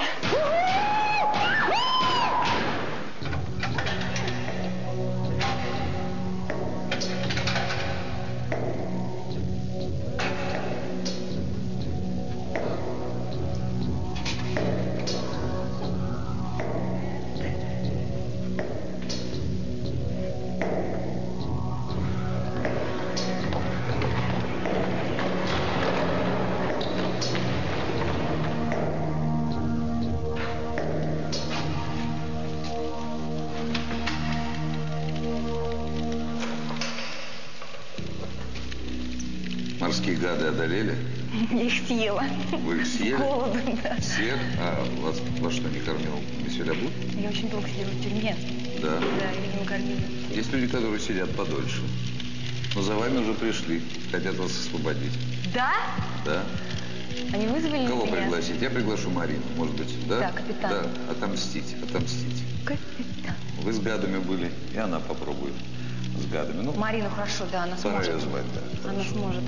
Морские гады одолели? Я их съела. Вы их съели? Голодом, да. Всех? А вас, вас что, не кормил Меселябут? Я очень долго сидела в тюрьме. Да. Да, и, видимо, кормили. Есть люди, которые сидят подольше. Но за вами уже пришли. Хотят вас освободить. Да? Да. Они вызвали Кого меня? пригласить? Я приглашу Марину, может быть, да? Да, капитан. Да, отомстить, отомстить. Капитан. Вы с гадами были, и она попробует с гадами. Ну, Марину хорошо, да, она пора сможет. ее звать, да. Она сможет.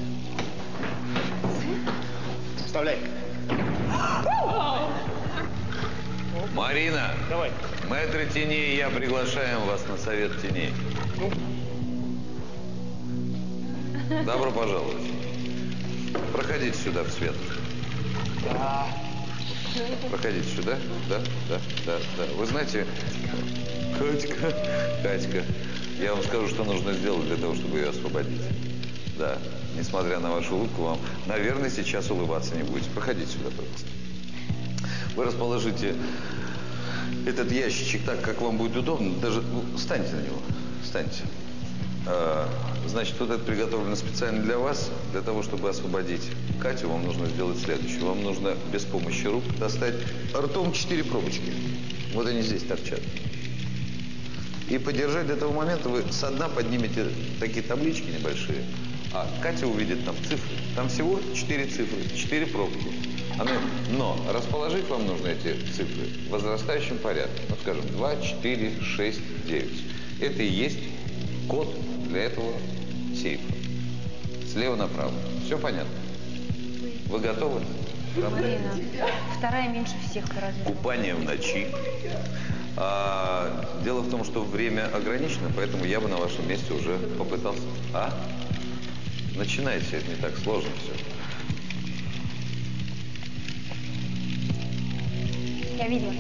Вставляй. Марина, Давай. мэтры теней, я приглашаем вас на совет теней. Добро пожаловать. Проходите сюда, в свет. Да. Проходите сюда. Да, да, да, да. Вы знаете, Катька, Катька, я вам скажу, что нужно сделать для того, чтобы ее освободить. Да, несмотря на вашу улыбку, вам, наверное, сейчас улыбаться не будете. Проходите сюда, пожалуйста. Вы расположите этот ящичек так, как вам будет удобно. Даже, ну, встаньте на него, встаньте. А, значит, вот это приготовлено специально для вас. Для того, чтобы освободить Катю, вам нужно сделать следующее. Вам нужно без помощи рук достать ртом четыре пробочки. Вот они здесь торчат. И подержать до того момента вы со дна поднимете такие таблички небольшие, а Катя увидит там цифры. Там всего четыре цифры, четыре пробки. Она, но расположить вам нужно эти цифры в возрастающем порядке. Ну, скажем, два, четыре, шесть, девять. Это и есть код для этого сейфа. Слева направо. Все понятно? Вы готовы? Марина, вторая меньше всех по размеру. Купание в ночи. А, дело в том, что время ограничено, поэтому я бы на вашем месте уже попытался. А? Начинайте, это не так сложно все. Я видела.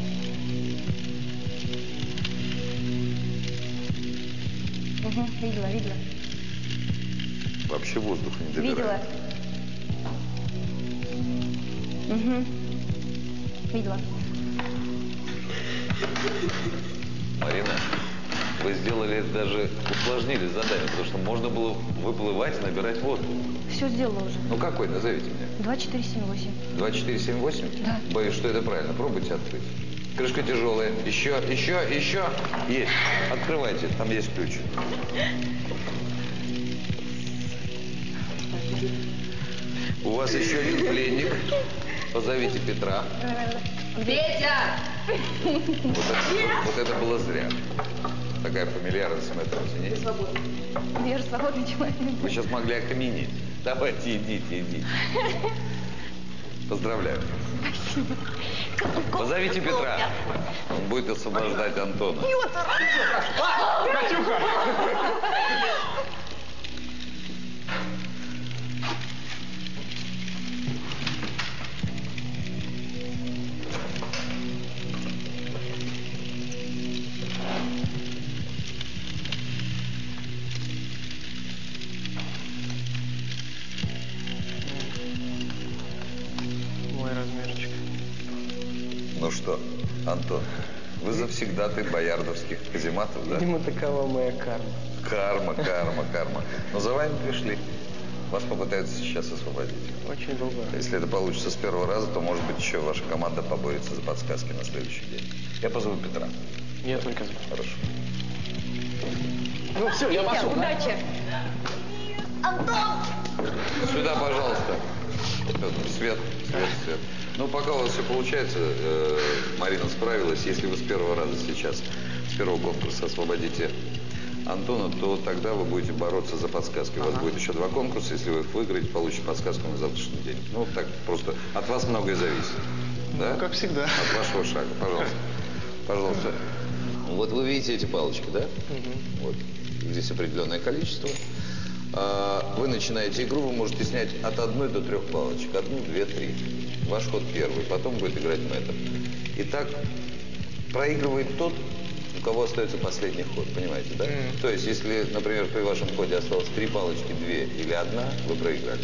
Угу, видела, видела. Вообще воздух не добирает. Видела. Угу. Видела. Марина, вы сделали это, даже усложнили задание, потому что можно было выплывать и набирать воздух. Все сделала уже. Ну какой, назовите мне. Два, четыре, семь, восемь. два, четыре, семь, восемь? Да. Боюсь, что это правильно. Пробуйте открыть. Крышка тяжелая. Еще, еще, еще. Есть. Открывайте, там есть ключ. У вас еще один пленник. Позовите Петра. Петя! Вот это, вот это было зря. Такая фамильярность в этом Ты свободен. Я же свободный человек. Вы сейчас могли окаменеть. Давайте, идите, идите. Поздравляю. Спасибо. Позовите Петра. Он будет освобождать Антона. Катюха! Мой размерчик. Ну что, Антон, вы завсегдатый боярдовских казематов, да? Видимо, такова моя карма. Карма, карма, карма. Но за вами пришли. Вас попытаются сейчас освободить. Очень долго. Если это получится с первого раза, то, может быть, еще ваша команда поборется за подсказки на следующий день. Я позову Петра. Я только за. Хорошо. Ну все, я пошел. Удачи. Антон! Сюда, пожалуйста. Петр, свет, свет, свет. Ну, пока у вас все получается, э, Марина справилась. Если вы с первого раза сейчас, с первого конкурса освободите Антона, то тогда вы будете бороться за подсказки. У вас ага. будет еще два конкурса. Если вы их выиграете, получите подсказку на завтрашний день. Ну, так просто от вас многое зависит. Да? Ну, как всегда. От вашего шага. Пожалуйста. Пожалуйста. Вот вы видите эти палочки, да? Угу. Вот. Здесь определенное количество. Вы начинаете игру, вы можете снять от одной до трех палочек. Одну, две, три. Ваш ход первый, потом будет играть мэтр. Итак, проигрывает тот, у кого остается последний ход, понимаете, да? Mm. То есть, если, например, при вашем ходе осталось три палочки, две или одна, вы проиграли.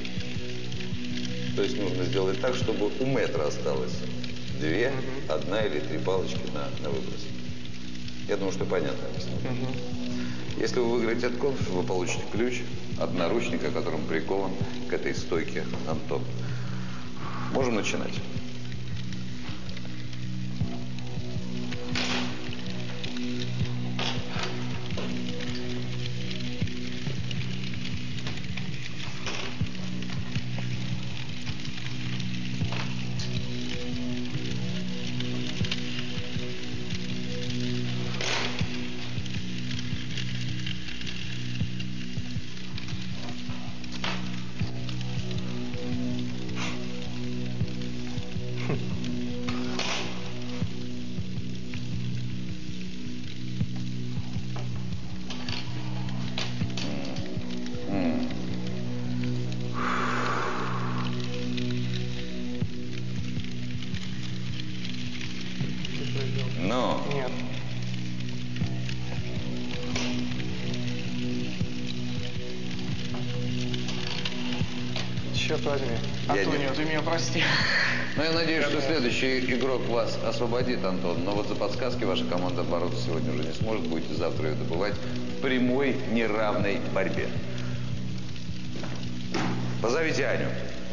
То есть, нужно сделать так, чтобы у мэтра осталось две, mm-hmm. одна или три палочки на, на выброс. Я думаю, что понятно. Mm-hmm. Если вы выиграете этот конкурс, вы получите ключ от наручника, которым прикован к этой стойке Антон. Можем начинать. Но. Нет. Черт возьми. Антонио, не... ты меня прости. Ну, я надеюсь, я что думаю... следующий игрок вас освободит, Антон. Но вот за подсказки ваша команда бороться сегодня уже не сможет. Будете завтра ее добывать в прямой неравной борьбе. Позовите Аню.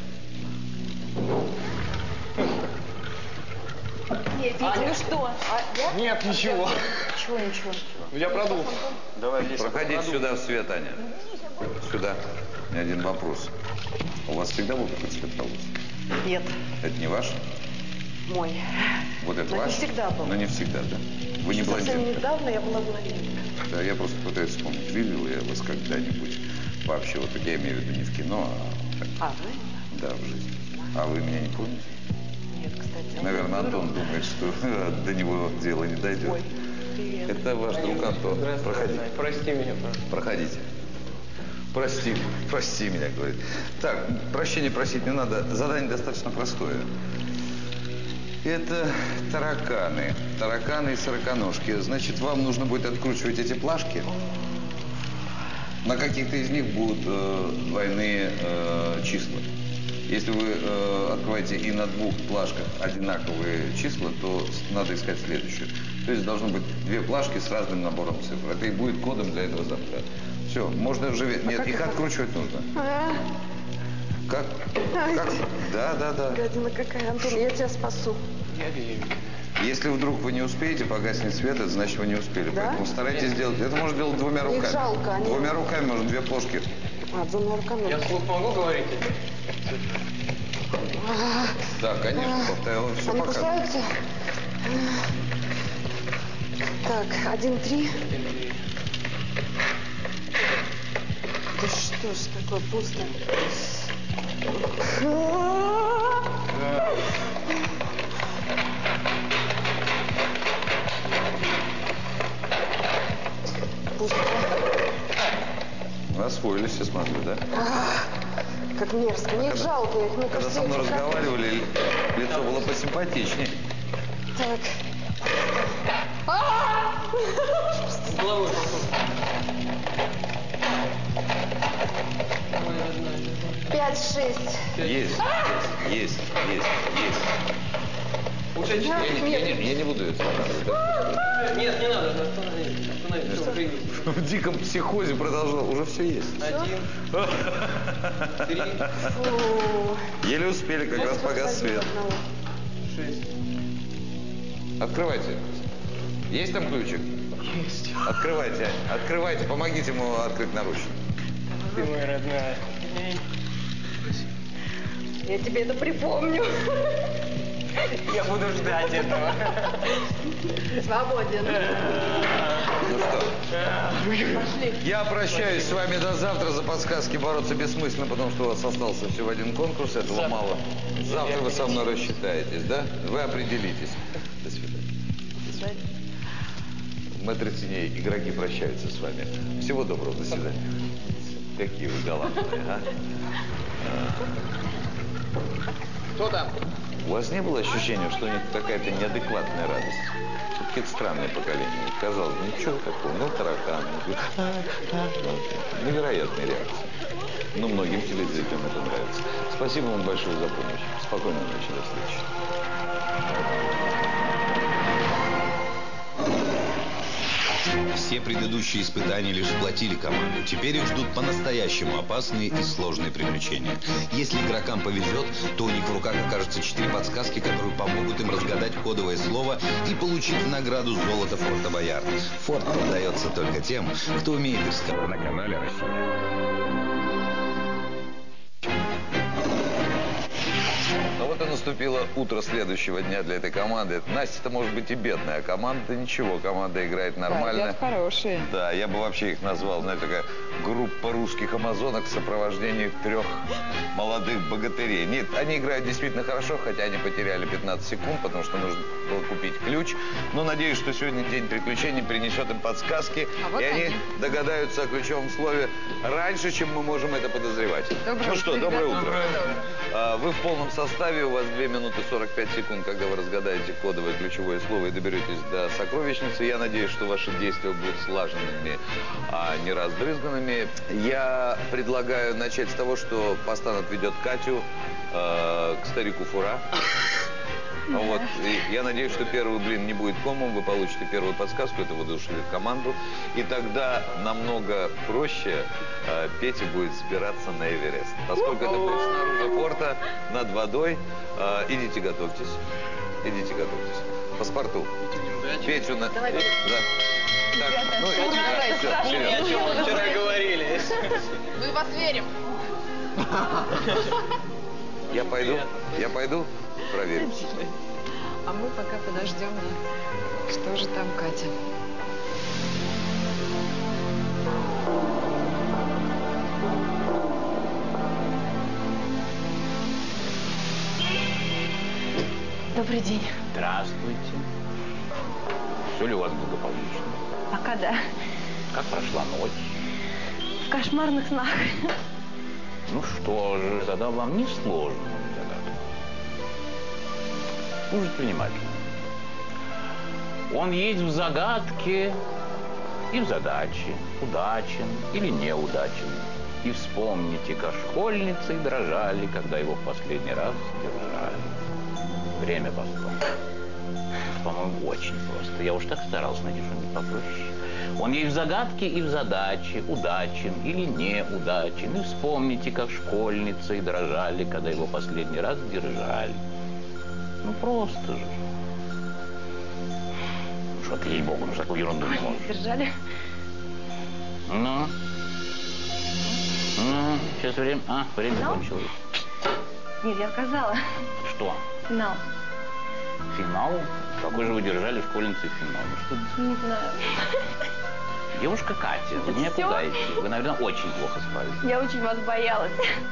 Нет, Витя, ну что? А, я? Нет, ничего. Чего, ничего? Я продул. Давай здесь. Проходите сюда в свет, Аня. Сюда. У меня один вопрос. У вас всегда был такой цвет волос? Нет. Это не ваш? Мой. Вот это Но ваш? не всегда был. Но не всегда, да? Вы не блондинка? Совсем недавно я была блондинкой. Да, я просто пытаюсь вспомнить, видел я вас когда-нибудь вообще, вот я имею в виду не в кино, а так. А, вы? Да, в жизни. А вы меня не помните? Нет, кстати. Наверное, Антон думает, что до него дело не дойдет. Ой, привет. Это ваш друг Антон. Проходите. Прости меня, пожалуйста. Проходите. Прости, прости меня, говорит. Так, прощения просить не надо. Задание достаточно простое. Это тараканы. Тараканы и сороконожки. Значит, вам нужно будет откручивать эти плашки. На каких-то из них будут э, двойные э, числа. Если вы э, открываете и на двух плашках одинаковые числа, то надо искать следующую. То есть должно быть две плашки с разным набором цифр. Это и будет кодом для этого замка. Все, можно уже... А Нет, их это? откручивать нужно. А? Как? Как? Да, да, да. Гадина какая, Антон, я тебя спасу. Я вижу. Если вдруг вы не успеете погаснет свет, это значит, вы не успели. Да? Поэтому старайтесь сделать. Это можно делать двумя руками. Их жалко, они... Двумя руками можно, две плошки. А, двумя руками. Я вслух могу говорить? Да, конечно, повторял. Все Они пока. кусаются? Так, один, три. Да что ж такое пусто? Пусто. Освоились, я смотрю, да? Как мерзко. Мне их жалко. Их, мне Когда кажется, со мной эти как- разговаривали, лицо было посимпатичнее. Так. Головой Пять-шесть. Есть, есть, есть, есть. Уже Я, не- я, не, я не буду это рассказывать. Нет, не надо, остановись. Остановись. Все, приди. В диком психозе продолжал. Уже все есть. Один. Три. Фу. Еле успели, как раз погас свет. Шесть. Открывайте. Есть там ключик? Есть. Открывайте, открывайте, помогите ему открыть наручник. Ты моя родная. Я тебе это припомню. Я буду ждать этого. Свободен. Ну что, Пошли. я прощаюсь с вами до завтра. За подсказки бороться бессмысленно, потому что у вас остался всего один конкурс, этого Завтра. мало. Завтра вы со мной рассчитаетесь, да? Вы определитесь. До свидания. До свидания. В «Мэтре теней» игроки прощаются с вами. Всего доброго, до свидания. Какие вы галантные, а? Кто там? У вас не было ощущения, что у них какая-то неадекватная радость? Все-таки это странное поколение. Казалось бы, ничего такого. Ну, тараканы. Невероятная реакция. Но многим телезрителям это нравится. Спасибо вам большое за помощь. Спокойной ночи. До встречи. Все предыдущие испытания лишь сплотили команду. Теперь их ждут по-настоящему опасные и сложные приключения. Если игрокам повезет, то у них в руках окажутся четыре подсказки, которые помогут им разгадать кодовое слово и получить награду золота Форта Боярд. Форт продается только тем, кто умеет искать. На канале «Россия». Ну вот и наступило утро следующего дня для этой команды. Настя-то может быть и бедная, а команда ничего, команда играет нормально. Ребят хорошие. Да, я бы вообще их назвал, знаете, такая группа русских амазонок в сопровождении трех молодых богатырей. Нет, они играют действительно хорошо, хотя они потеряли пятнадцать секунд, потому что нужно было купить ключ. Но надеюсь, что сегодня день приключений принесет им подсказки, А вот и они, они. догадаются о ключевом слове раньше, чем мы можем это подозревать. Доброе ну что, утро, доброе ребята. утро. А, Вы в полном составе, у вас две минуты сорок пять секунд, когда вы разгадаете кодовое ключевое слово и доберетесь до сокровищницы. Я надеюсь, что ваши действия будут слаженными, а не разбрызганными. Я предлагаю начать с того, что Пастан отведет Катю э, к старику Фура. Вот. И я надеюсь, что первый блин не будет комом, вы получите первую подсказку, это воодушевит команду. И тогда намного проще э, Пете будет взбираться на Эверест. Поскольку это будет снаружи порта, над водой, э, идите готовьтесь. Идите готовьтесь. Паспорту. Петю на... Давай, Да. Так, ну, Давай, всё, Саша. вперед. О чем мы вчера говорили? Мы в вас верим. Я пойду, я пойду, проверим. А мы пока подождем, что же там Катя. Добрый день. Здравствуйте. Все ли у вас благополучно? Пока да. Как прошла ночь? В кошмарных снах. Ну что же, тогда вам не сложно загадку. Слушайте внимательно. Он есть в загадке и в задаче, удачен или неудачен. И вспомните, как школьницы дрожали, когда его в последний раз держали. Время пошло. По-моему, очень просто. Я уж так старался найти что-нибудь попроще. Он есть в загадке и в задаче, удачен или неудачен. И вспомните, как школьницы дрожали, когда его последний раз держали. Ну, просто же. Вот ей-богу, ну такую ерунду не может. Держали? Ну? Ну, сейчас время... А, время Финал? кончилось. Нет, я сказала. Что? Финал. Финал? Какой же вы держали школьницы финал? Ну, что... Не знаю. Девушка Катя, вы меня Всё? пугаете. Вы, наверное, очень плохо спали. Я очень вас боялась.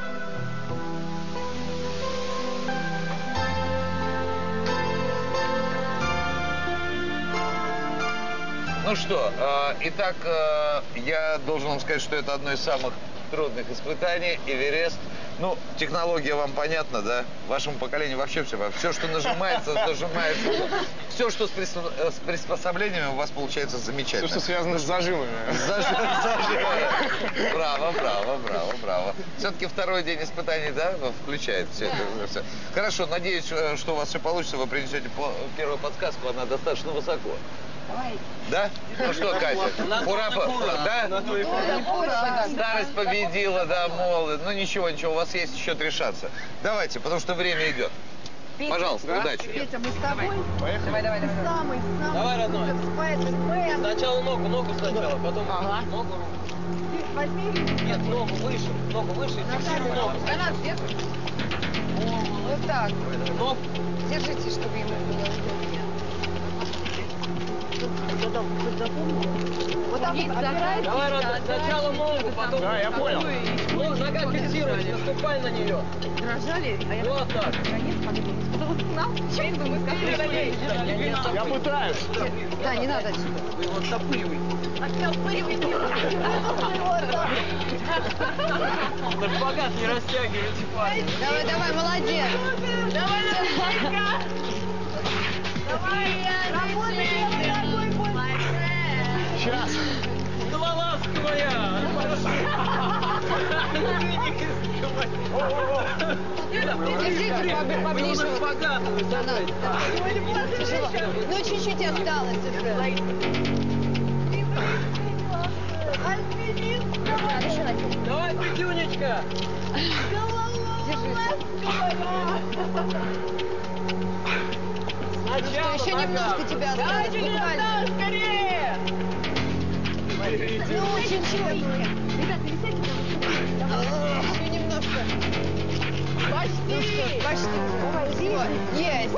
Ну что, э, итак, э, я должен вам сказать, что это одно из самых трудных испытаний. Эверест. Ну, технология вам понятна, да? Вашему поколению вообще все. Все, что нажимается, зажимается. Все, что с, присп... с приспособлениями, у вас получается замечательно. Все, что связано с зажимами. Зажимами. Браво, браво, браво, браво. Все-таки второй день испытаний, да, включает все это. Хорошо, надеюсь, что у вас все получится. Вы принесете первую подсказку, она достаточно высоко. Да? Ну что, Катя? Ура, да? Старость победила, да, молодость. Ну ничего, ничего, у вас есть еще три шанса. Давайте, потому что время идет. Пожалуйста, да? Удачи. Петя, мы с тобой. Поехали. Давай, давай, давай. Самый, самый. Давай, родной. Спайдер-мен. Сначала ногу, ногу сначала, потом Ага. ногу. Возьми. Нет, ногу выше, ногу выше и фиксируй ногу. Канат вверх. Вот так. Ногу. Держите, чтобы ему было удобнее. Вот так вот опирайтесь. Давай, родной, сначала ногу, потом... Да, я понял. Ну, нога фиксируй, наступай на нее. Дрожали, а я... Вот так. Конец, подумала. Сказала, финал. Чей бы мы сказали? Я пытаюсь. Да, не надо отсюда. Вы его оттопыривай. Оттопыривайте. На шпагат не растягивайте, парень. Давай, давай, молодец. Давай, Настенька. Давай, работай, дорогой мой. Сейчас. Голова твоя. Держите побли- поближе. Вот. Да, да, да. Тяжело. Ну, чуть-чуть осталось уже. Альпинист, давай. Давай, Петюнечка. Что, еще немножко тебя осталось, буквально. Скорее! Ну, чуть-чуть. Ребята, не сядьте там. Еще немножко. Ну что, почти. Все, есть.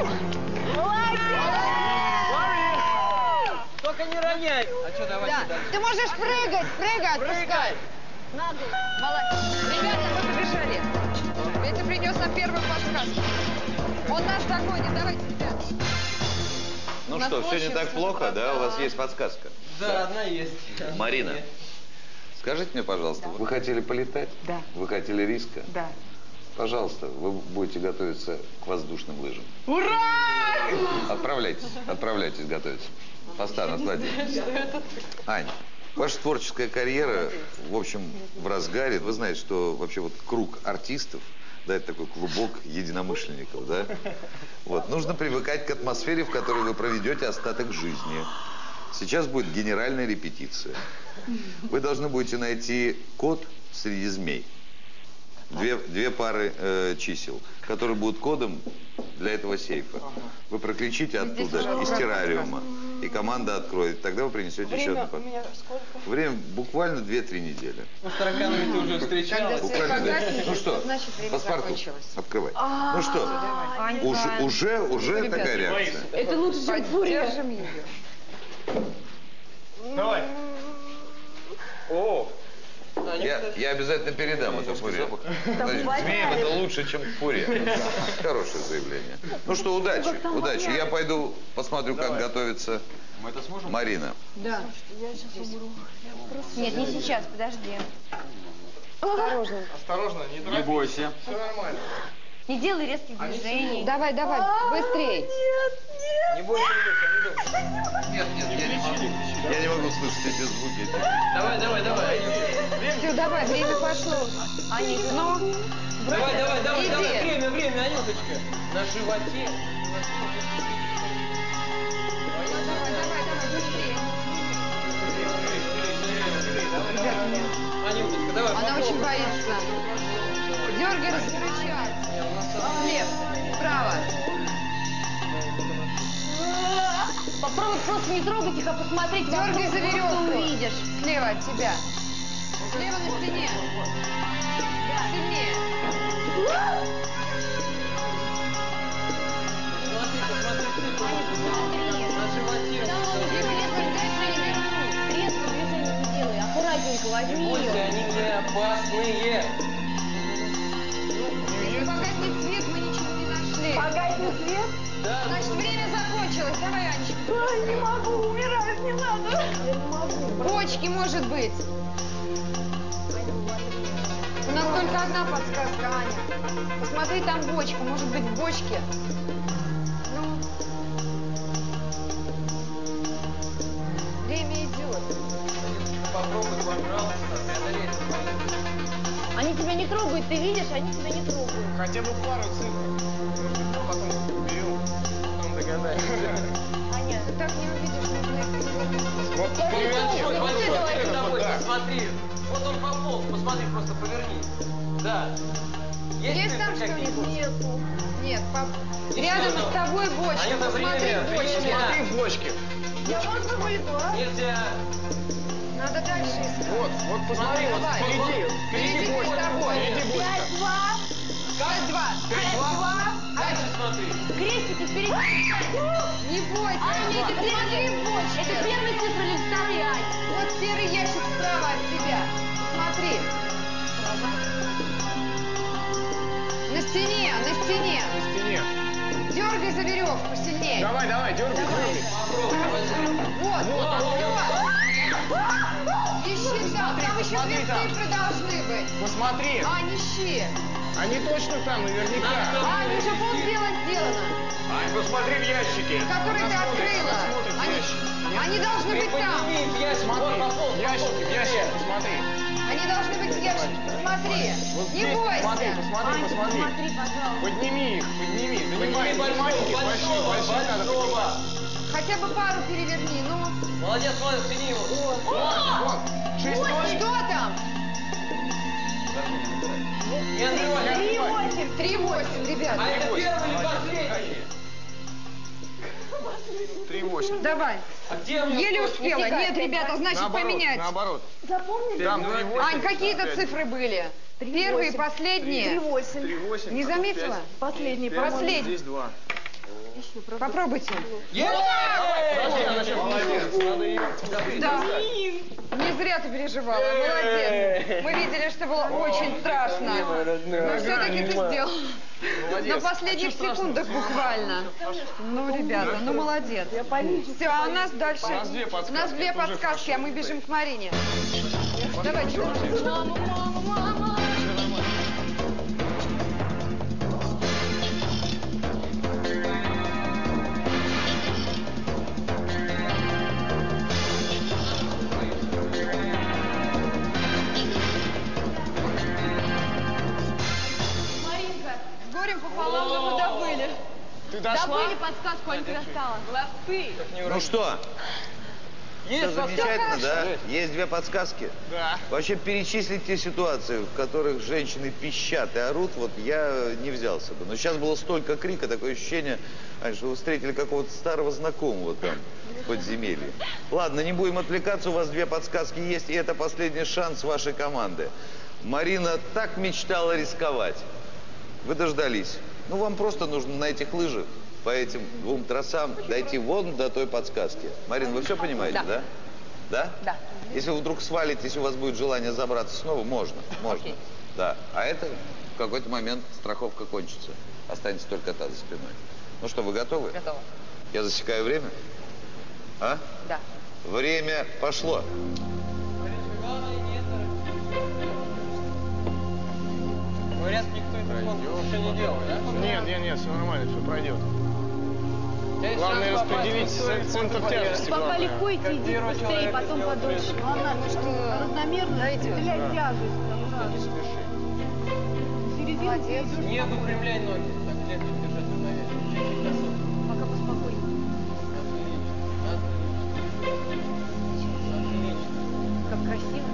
Только не роняй. А что, давайте Да. дальше. Ты можешь прыгать, прыгай, отпускай. Надо. Молодец. Ребята, мы побежали. Петя принес нам первую подсказку. Он нас догонит. Давайте, ребята. Ну У нас что, все не так получится. плохо, да? У вас есть подсказка. Да, одна есть. Марина, скажите мне, пожалуйста, вы хотели полетать? Да. Вы хотели риска? Да. Пожалуйста, вы будете готовиться к воздушным лыжам. Ура! Отправляйтесь, отправляйтесь готовиться. Постан, отводи. Ань, ваша творческая карьера, в общем, в разгаре. Вы знаете, что вообще вот круг артистов, да, это такой клубок единомышленников, да? Вот, нужно привыкать к атмосфере, в которой вы проведете остаток жизни. Сейчас будет генеральная репетиция. Вы должны будете найти код среди змей. Две, две пары э, чисел, которые будут кодом для этого сейфа. Вы прокричите оттуда из террариума, и команда откроет. Тогда вы принесете еще одну пары. Время буквально две-три недели. Ну, с тараканами ты уже встречалась. Буквально две. Ну что, Значит, время паспорту закончилось. открывай. Ну что, уже, уже, уже такая реакция. Это лучше, чем фурия. Поддержим ее. Давай. О! Я, я обязательно передам эту фурию. Значит, змеям это лучше, чем фурия. Хорошее заявление. Ну что, удачи, удачи. Я пойду посмотрю, как готовится Марина. Да. Нет, не сейчас, подожди. Осторожно. Осторожно, не Не торопись. бойся. Все нормально. Не делай резких движений. Давай, давай, быстрей. Не бойся, Илюха, не бойся. Нет, нет, я не могу. Я не могу слышать эти звуки. Давай, давай, давай. Все, давай, время пошло. Они, Ну, Давай, давай, давай, иди. давай. Время, время, Анюточка. На животе. Давай, давай, давай, быстрее. Анюточка, давай, Она попробуй. очень боится. Дергай рычаг. Слева, справа. Попробуй просто не трогать их, а посмотреть вокруг. Дергай за веревку. Увидишь. Слева от тебя. Слева на стене. Сильнее. Смотри, посмотри, Смотри. на животе. Там он Тихо, не движение. резко движение не делай, аккуратненько возьми Бойся, ее. они не опасные. Если погаснет свет, мы ничего не нашли. Погаснет свет? Да. Значит, время закончилось. Давай, Анечка. Ой, не могу, умирать не надо. Я не могу. Бочки, может быть. У нас только одна подсказка, Аня. Посмотри, там бочка. Может быть, в бочке. Ну. Время идет. Попробуй, пожалуйста, преодолеть. Они тебя не трогают, ты видишь, они тебя не трогают. Хотя бы пару цифр. Может быть, мы потом берем, потом догадаемся. Аня, Ты так не увидишь, нужно их перевернуть. Вот переверни, Вот вот это вот давай. это вот так. Посмотри, вот он пополз, посмотри, просто поверни. Да. Есть там цифры какие-то? что-нибудь? нету. Нет, пап. Еще Рядом одно. с тобой бочка. Они это Посмотри время, в бочке. время. Смотри в бочке. Я можно выйду, а? Нельзя. Надо дальше искать. Вот, вот посмотри, вот Давай. впереди, впереди Впереди бочка. с тобой. Впереди бочка. Пять, два. Пять, два. Пять, два. Дальше смотри. Крестики впереди. Не бойся. Аня, это Смотри первый, в бочке. это первый цифра или второй, Ань? Вот серый ящик справа от тебя. Смотри. На стене, на стене. На стене. Дергай за веревку сильнее. Давай, давай, дергай, дергай. Вот, вот, вот. Ищи там, там еще смотри две там. цифры должны быть. Посмотри, Ань, ищи. они точно там, наверняка. Ань, уже полдела сделано. Ань, посмотри в ящике. Который Она ты смотрит, открыла. она смотрит в Они, ящик. они должны быть там. Приподними в ящик, Смотри, вот пополз, в ящике, в ящике, посмотри. Они должны быть в ящике. Посмотри. Вот Не здесь, бойся. Смотри, посмотри, Ань, посмотри. посмотри, пожалуйста. Подними их, подними. Поднимай, Подними не маленькие, большого, большие, большого, большие надо большого. поднимать. Хотя бы пару переверни, ну. Молодец, молодец, тяни его. Вот, шесть Вот, точек. что там? Не отрывай. Три, восемь. Три восемь, ребят. А это первый или последний? Три восемь. Давай. А где у меня Еле точно? успела. Утекай, Нет, опять, ребята, да? значит Наоборот, поменять. наоборот. Запомнили? Там три восемь. Ань, какие-то опять. цифры были? Три Первые, восемь. последние. Три восемь. Три восемь. Не потом заметила? пять, Последний, пять, по-моему. Последний. Здесь два. Попробуйте. Подожди, она сейчас молодец. Надо ее Да. Не зря ты переживала. Молодец. Мы видели, что было очень страшно. Но все-таки ты сделал. Молодец. На последних секундах буквально. Ну, ребята, ну молодец. Все, а у нас дальше. У нас две подсказки, У нас две это уже подсказки, а мы хорошо. бежим к Марине. Давайте. Мама, мама, мама. Маринка, С горем пополам, но мы добыли. Ты дошла? добыли подсказку, Анька достала. Молодцы. Ну что? Все Есть замечательно, да? Есть две подсказки. Да. Вообще перечислить те ситуации, в которых женщины пищат и орут, вот я не взялся бы. Но сейчас было столько крика, такое ощущение, Ань, что вы встретили какого-то старого знакомого там в подземелье. Ладно, не будем отвлекаться, у вас две подсказки есть, и это последний шанс вашей команды. Марина так мечтала рисковать. Вы дождались. Ну, вам просто нужно на этих лыжах по этим двум трассам дойти вон до той подсказки. Марина, вы все понимаете, да? Да? Да. Если вы вдруг свалитесь, у вас будет желание забраться снова, можно, можно. Окей. Да. А это в какой-то момент страховка кончится. Останется только та за спиной. Ну что, вы готовы? Готово. Я засекаю время? А? Да. Время пошло. Говорят, никто этот конкурс еще не делал, да? Нет, нет, нет, все нормально, все пройдет. Пять Главное шагов распределить попасть в центр свой тяжести. Пока главное. легко идти, иди первый быстрее, человек потом сделал подольше. пресс. Главное, ну что, равномерно, Дойдет. терять тяжесть. Да не спеши. Серединку Молодец. идешь. Не выпрямляй ноги, так легче держать равновесие. Чуть-чуть косо. Пока поспокойнее. Как красиво.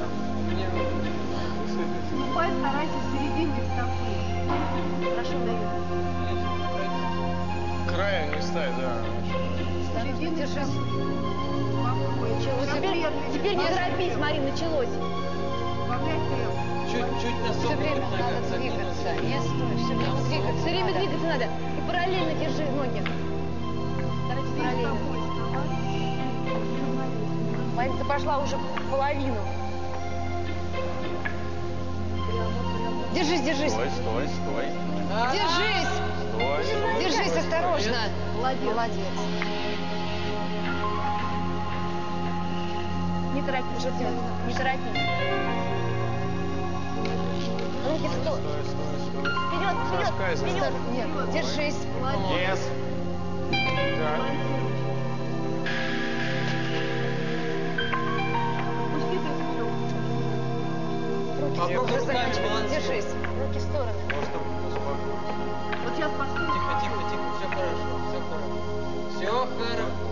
Ступай, старайся в середине стопы. Хорошо дает. Края не ставь, да. Держись. Теперь, теперь не торопись, Марин, началось. Чуть-чуть на Все время надо двигаться. Не стой, все время двигаться. Все время двигаться надо. И параллельно держи ноги. Старайтесь параллельно. Марин, ты пошла уже в половину. Держись, держись. Стой, стой, стой. Держись. Стой, стой. Держись осторожно. Молодец. Молодец. Не торопись, Артем, не торопись. Руки в стол. Стой, стой, стой. Вперед, вперед, Раскайся. вперед. Нет, держись. Yes. Так. Руки руками держись. Руки в стороны. Просто успокойся. Вот сейчас посмотрим. Тихо, тихо, тихо, все хорошо, все хорошо. Все хорошо.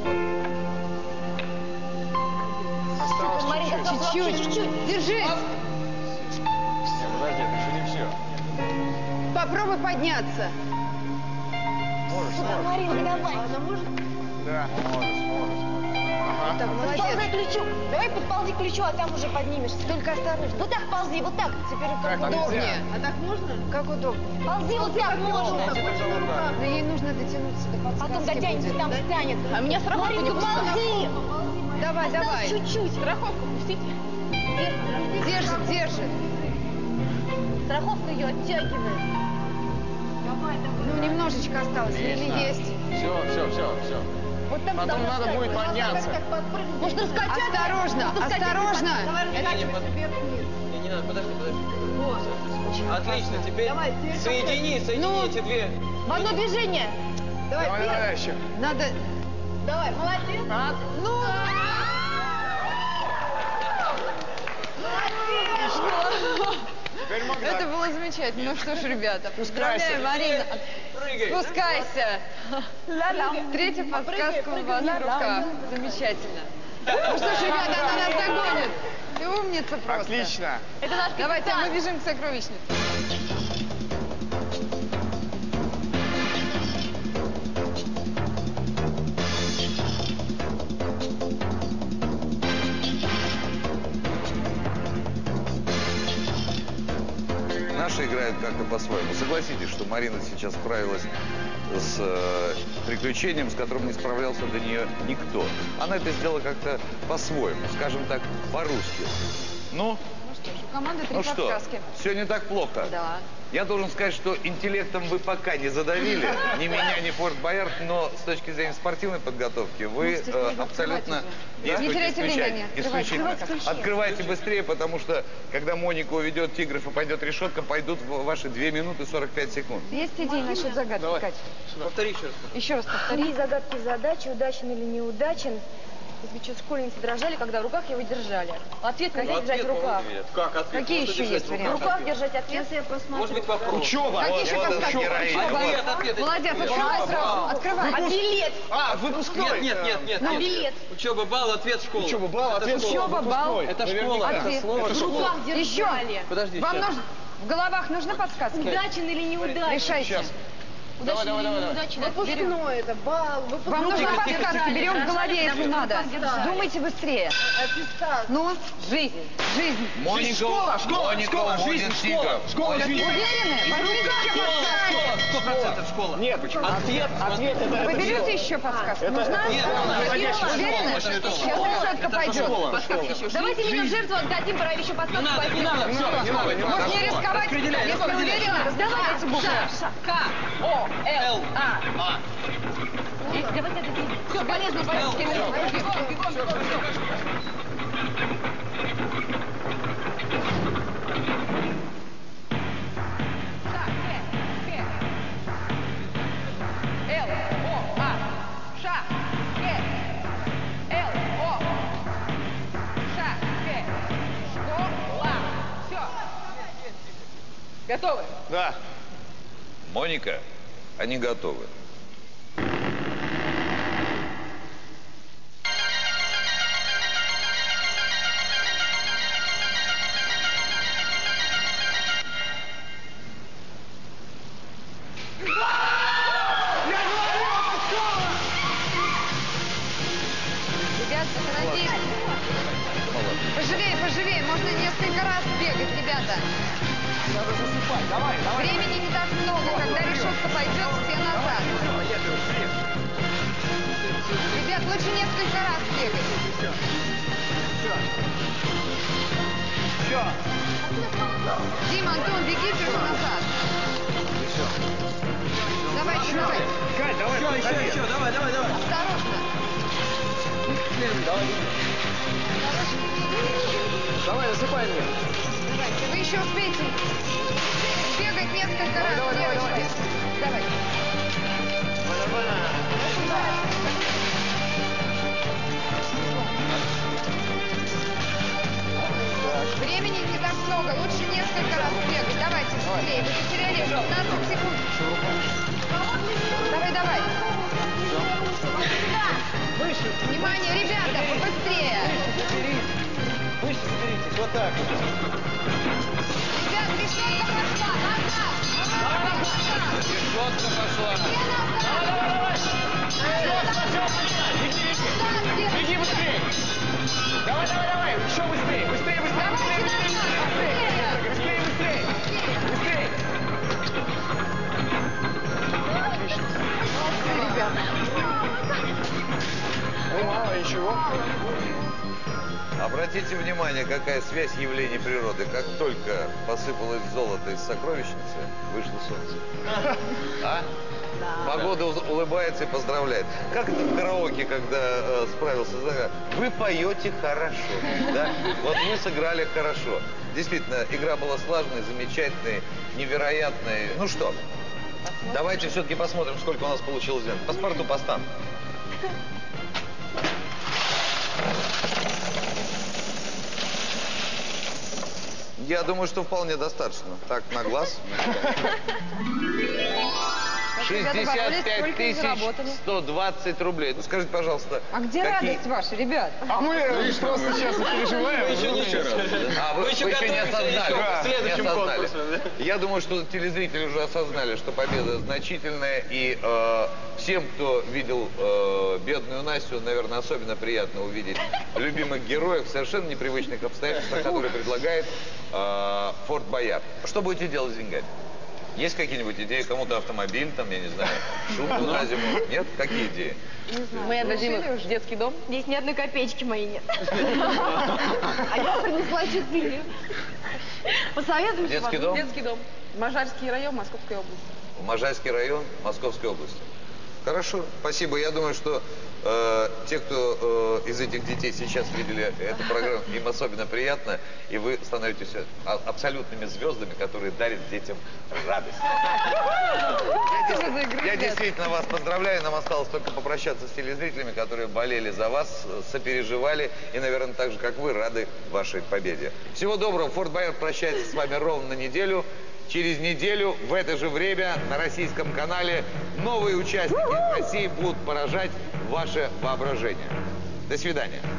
Осталось Марин, чуть-чуть. как Чуть-чуть. чуть-чуть. Держись. Подожди, это еще не все. Попробуй подняться. Можешь, Сюда, можешь. Марин, давай. Она может? Да, можешь, можешь. Ага. Так, Подползай молодец. к ключу. Давай подползи к ключу, а там уже поднимешься. Только осторожно. Вот так ползи, вот так. Теперь как Так удобнее. нельзя. А так можно? Как удобно. Ползи вот так можно. Идите тогда вот так. Но ей нужно дотянуться до подсказки. Потом дотянется, будет. там встанет. А меня страховку Марин, не ну ползи. Давай, Осталось давай. чуть-чуть. Страховку пустите. Держит, держит. Страховка ее оттягивает. Ну, немножечко осталось. Или Отлично. есть. Все, все, все, все. Вот там Потом туда надо встать. будет подняться. Может, раскачаться? Осторожно, Может, раскачаться? осторожно. Давай Не, не, раскачивайся под- вверх-вниз. Не, не надо, подожди, подожди. Вот. Отлично, теперь Давай, теперь соедини, соедини Ну. эти две. В одно движение. Давай, Давай, вверх. давай еще. Надо... Давай, молодец. А? Ну! Теперь Магда. Это было замечательно. Ну что ж, ребята, поздравляю, Марина. Прыгай. Спускайся. Третья подсказка у вас в руках. Замечательно. Ну что ж, ребята, она нас догонит. Ты умница просто. Отлично. Это наш Давайте капитан. мы бежим к сокровищнице. Наши играют как-то по-своему. Согласитесь, что Марина сейчас справилась с э, приключением, с которым не справлялся до нее никто. Она это сделала как-то по-своему, скажем так, по-русски. Ну, Ну что ж, у команды три ну что, подсказки. все не так плохо. Да. Я должен сказать, что интеллектом вы пока не задавили, ни меня, ни Форт Боярд, но с точки зрения спортивной подготовки вы Можете э, открывать абсолютно уже. действуете Не теряйте исключительно- времени, открывайте. исключительно. Открывайте. Открывайте быстрее, потому что когда Моника уведет тигров и пойдет решетка, пойдут в ваши две минуты сорок пять секунд. Есть идеи насчет загадки, Давай. Катя? Повтори еще раз. Еще раз повтори. Три загадки задачи, удачен или неудачен. Если что, школьницы дрожали, когда в руках его держали. Ответ нельзя держать в руках. Как ответ? Какие Можно еще держать есть в руках? В варианты? руках держать ответ. Сейчас я посмотрю. Может быть, вопрос. Учеба. Какие еще вот это подсказки? героиня. Учеба. Ответ, ответ. Молодец, Учеба. открывай сразу, Бал. открывай. А билет? А, выпускной. Нет, нет, нет, нет. А нет. билет? Учеба, бал, ответ, школа. Учеба, бал, Это ответ, школа. Учеба, бал. Выпускной. Это школа. Наверняка. Это Ответ. слово Это В школа. руках Еще. держали. Подожди, Вам сейчас. нужно... В головах нужны подсказки? Удачен или неудачен? Решайте. Сейчас. Удачен Давай, или давай, давай. неудачен? Выпускной это, бал, выпускной. Вам нужны Тихо, тихо, подсказки, тихо. берем в голове, если надо. держали. Думайте быстрее. Аттестат. Ну, жизнь, жизнь. Моника, Школа, школа, Моника школа, уводит жизнь, тигров. школа, школа, Моника- жизнь. Уверены? Возьмите еще подсказки. Сто процентов школа. Нет, Ответ. ответ это, Вы это берете еще подсказку? Это- Нужна? это- Нет, наводящая Уверены? школа, это Сейчас школа. решетка пойдет. школа. Подсказки еще. Давайте Жизнь. меня в жертву отдадим, про еще Не подсказку надо, не возьмем. надо, все, Не надо, не надо, не надо. Может не рисковать? Распределяй, Если распределяй. уверены, раздавайте буквы. К, О, Л, А. А. Давайте это сделаем. Все, полезно, полезно. Бегом, бегом, бегом. Ша, К, К. Л, О, А. Ша, К. Л, О. Ша, К. Школа. Все. Готовы? Да. Моника, они готовы. Поживее, поживее. Можно несколько раз бегать, ребята. Надо засыпать. Давай, давай. Времени не так много. Когда решетка пойдет, все назад. Ребят, лучше несколько раз бегать. Все. Дима, Антон, бегите уже назад. Давайте, давай. Кать, давай. Еще, еще, еще. Давай, давай, давай. Осторожно. Давай. Давай, засыпай меня. Давайте, вы еще успеете бегать несколько раз, давай, давай, девочки. Давай. Времени не так много, лучше несколько раз бегать. Давайте, быстрее, вы потеряли пятнадцать секунд. Давай, давай. Выше. Внимание, ребята, побыстрее. Выше заберитесь, вот так. Ребят, решетка пошла, назад. Решетка пошла. Все назад. Беги быстрее. Давай, давай, давай. Еще быстрее, быстрее, быстрее, быстрее, быстрее, быстрее, быстрее, быстрее. Отлично. Ребята. Ну, мало, ничего. Обратите внимание, какая связь явлений природы. Как только посыпалось золото из сокровищницы, вышло солнце. А? Погода улыбается и поздравляет. Как это в караоке, когда э, справился с загадкой? Вы поете хорошо, да? Вот вы сыграли хорошо. Действительно, игра была слаженной, замечательной, невероятной. Ну что, давайте все-таки посмотрим, сколько у нас получилось. Паспорту постам. Я думаю, что вполне достаточно. Так, на глаз. шестьдесят пять тысяч сто двадцать рублей. Ну, скажите, пожалуйста. А где какие... радость ваша, ребят? А мы просто сейчас переживаем. Еще не раз. А, вы, вы еще, вы еще не осознали. Да. В следующем Не осознали. конкурсе, да? Я думаю, что телезрители уже осознали, что победа значительная. И э, всем, кто видел э, бедную Настю, наверное, особенно приятно увидеть любимых героев в совершенно непривычных обстоятельствах, которые предлагает э, Форт Боярд. Что будете делать с деньгами? Есть какие-нибудь идеи? Кому-то автомобиль, там, я не знаю, шубу на зиму? Нет? Какие идеи? Не знаю. Мы отдадим их в детский дом. Здесь ни одной копеечки моей нет. А я принесла четыре. Посоветуйте. Детский дом? Детский дом. Можайский район, Московской области. Можайский район, Московской области. Хорошо, спасибо. Я думаю, что э, те, кто э, из этих детей сейчас видели эту программу, им особенно приятно, и вы становитесь а, абсолютными звездами, которые дарят детям радость. Я, я действительно вас поздравляю. Нам осталось только попрощаться с телезрителями, которые болели за вас, сопереживали и, наверное, так же, как вы, рады вашей победе. Всего доброго. Форт Боярд прощается с вами ровно на неделю. Через неделю в это же время на российском канале новые участники России будут поражать ваше воображение. До свидания.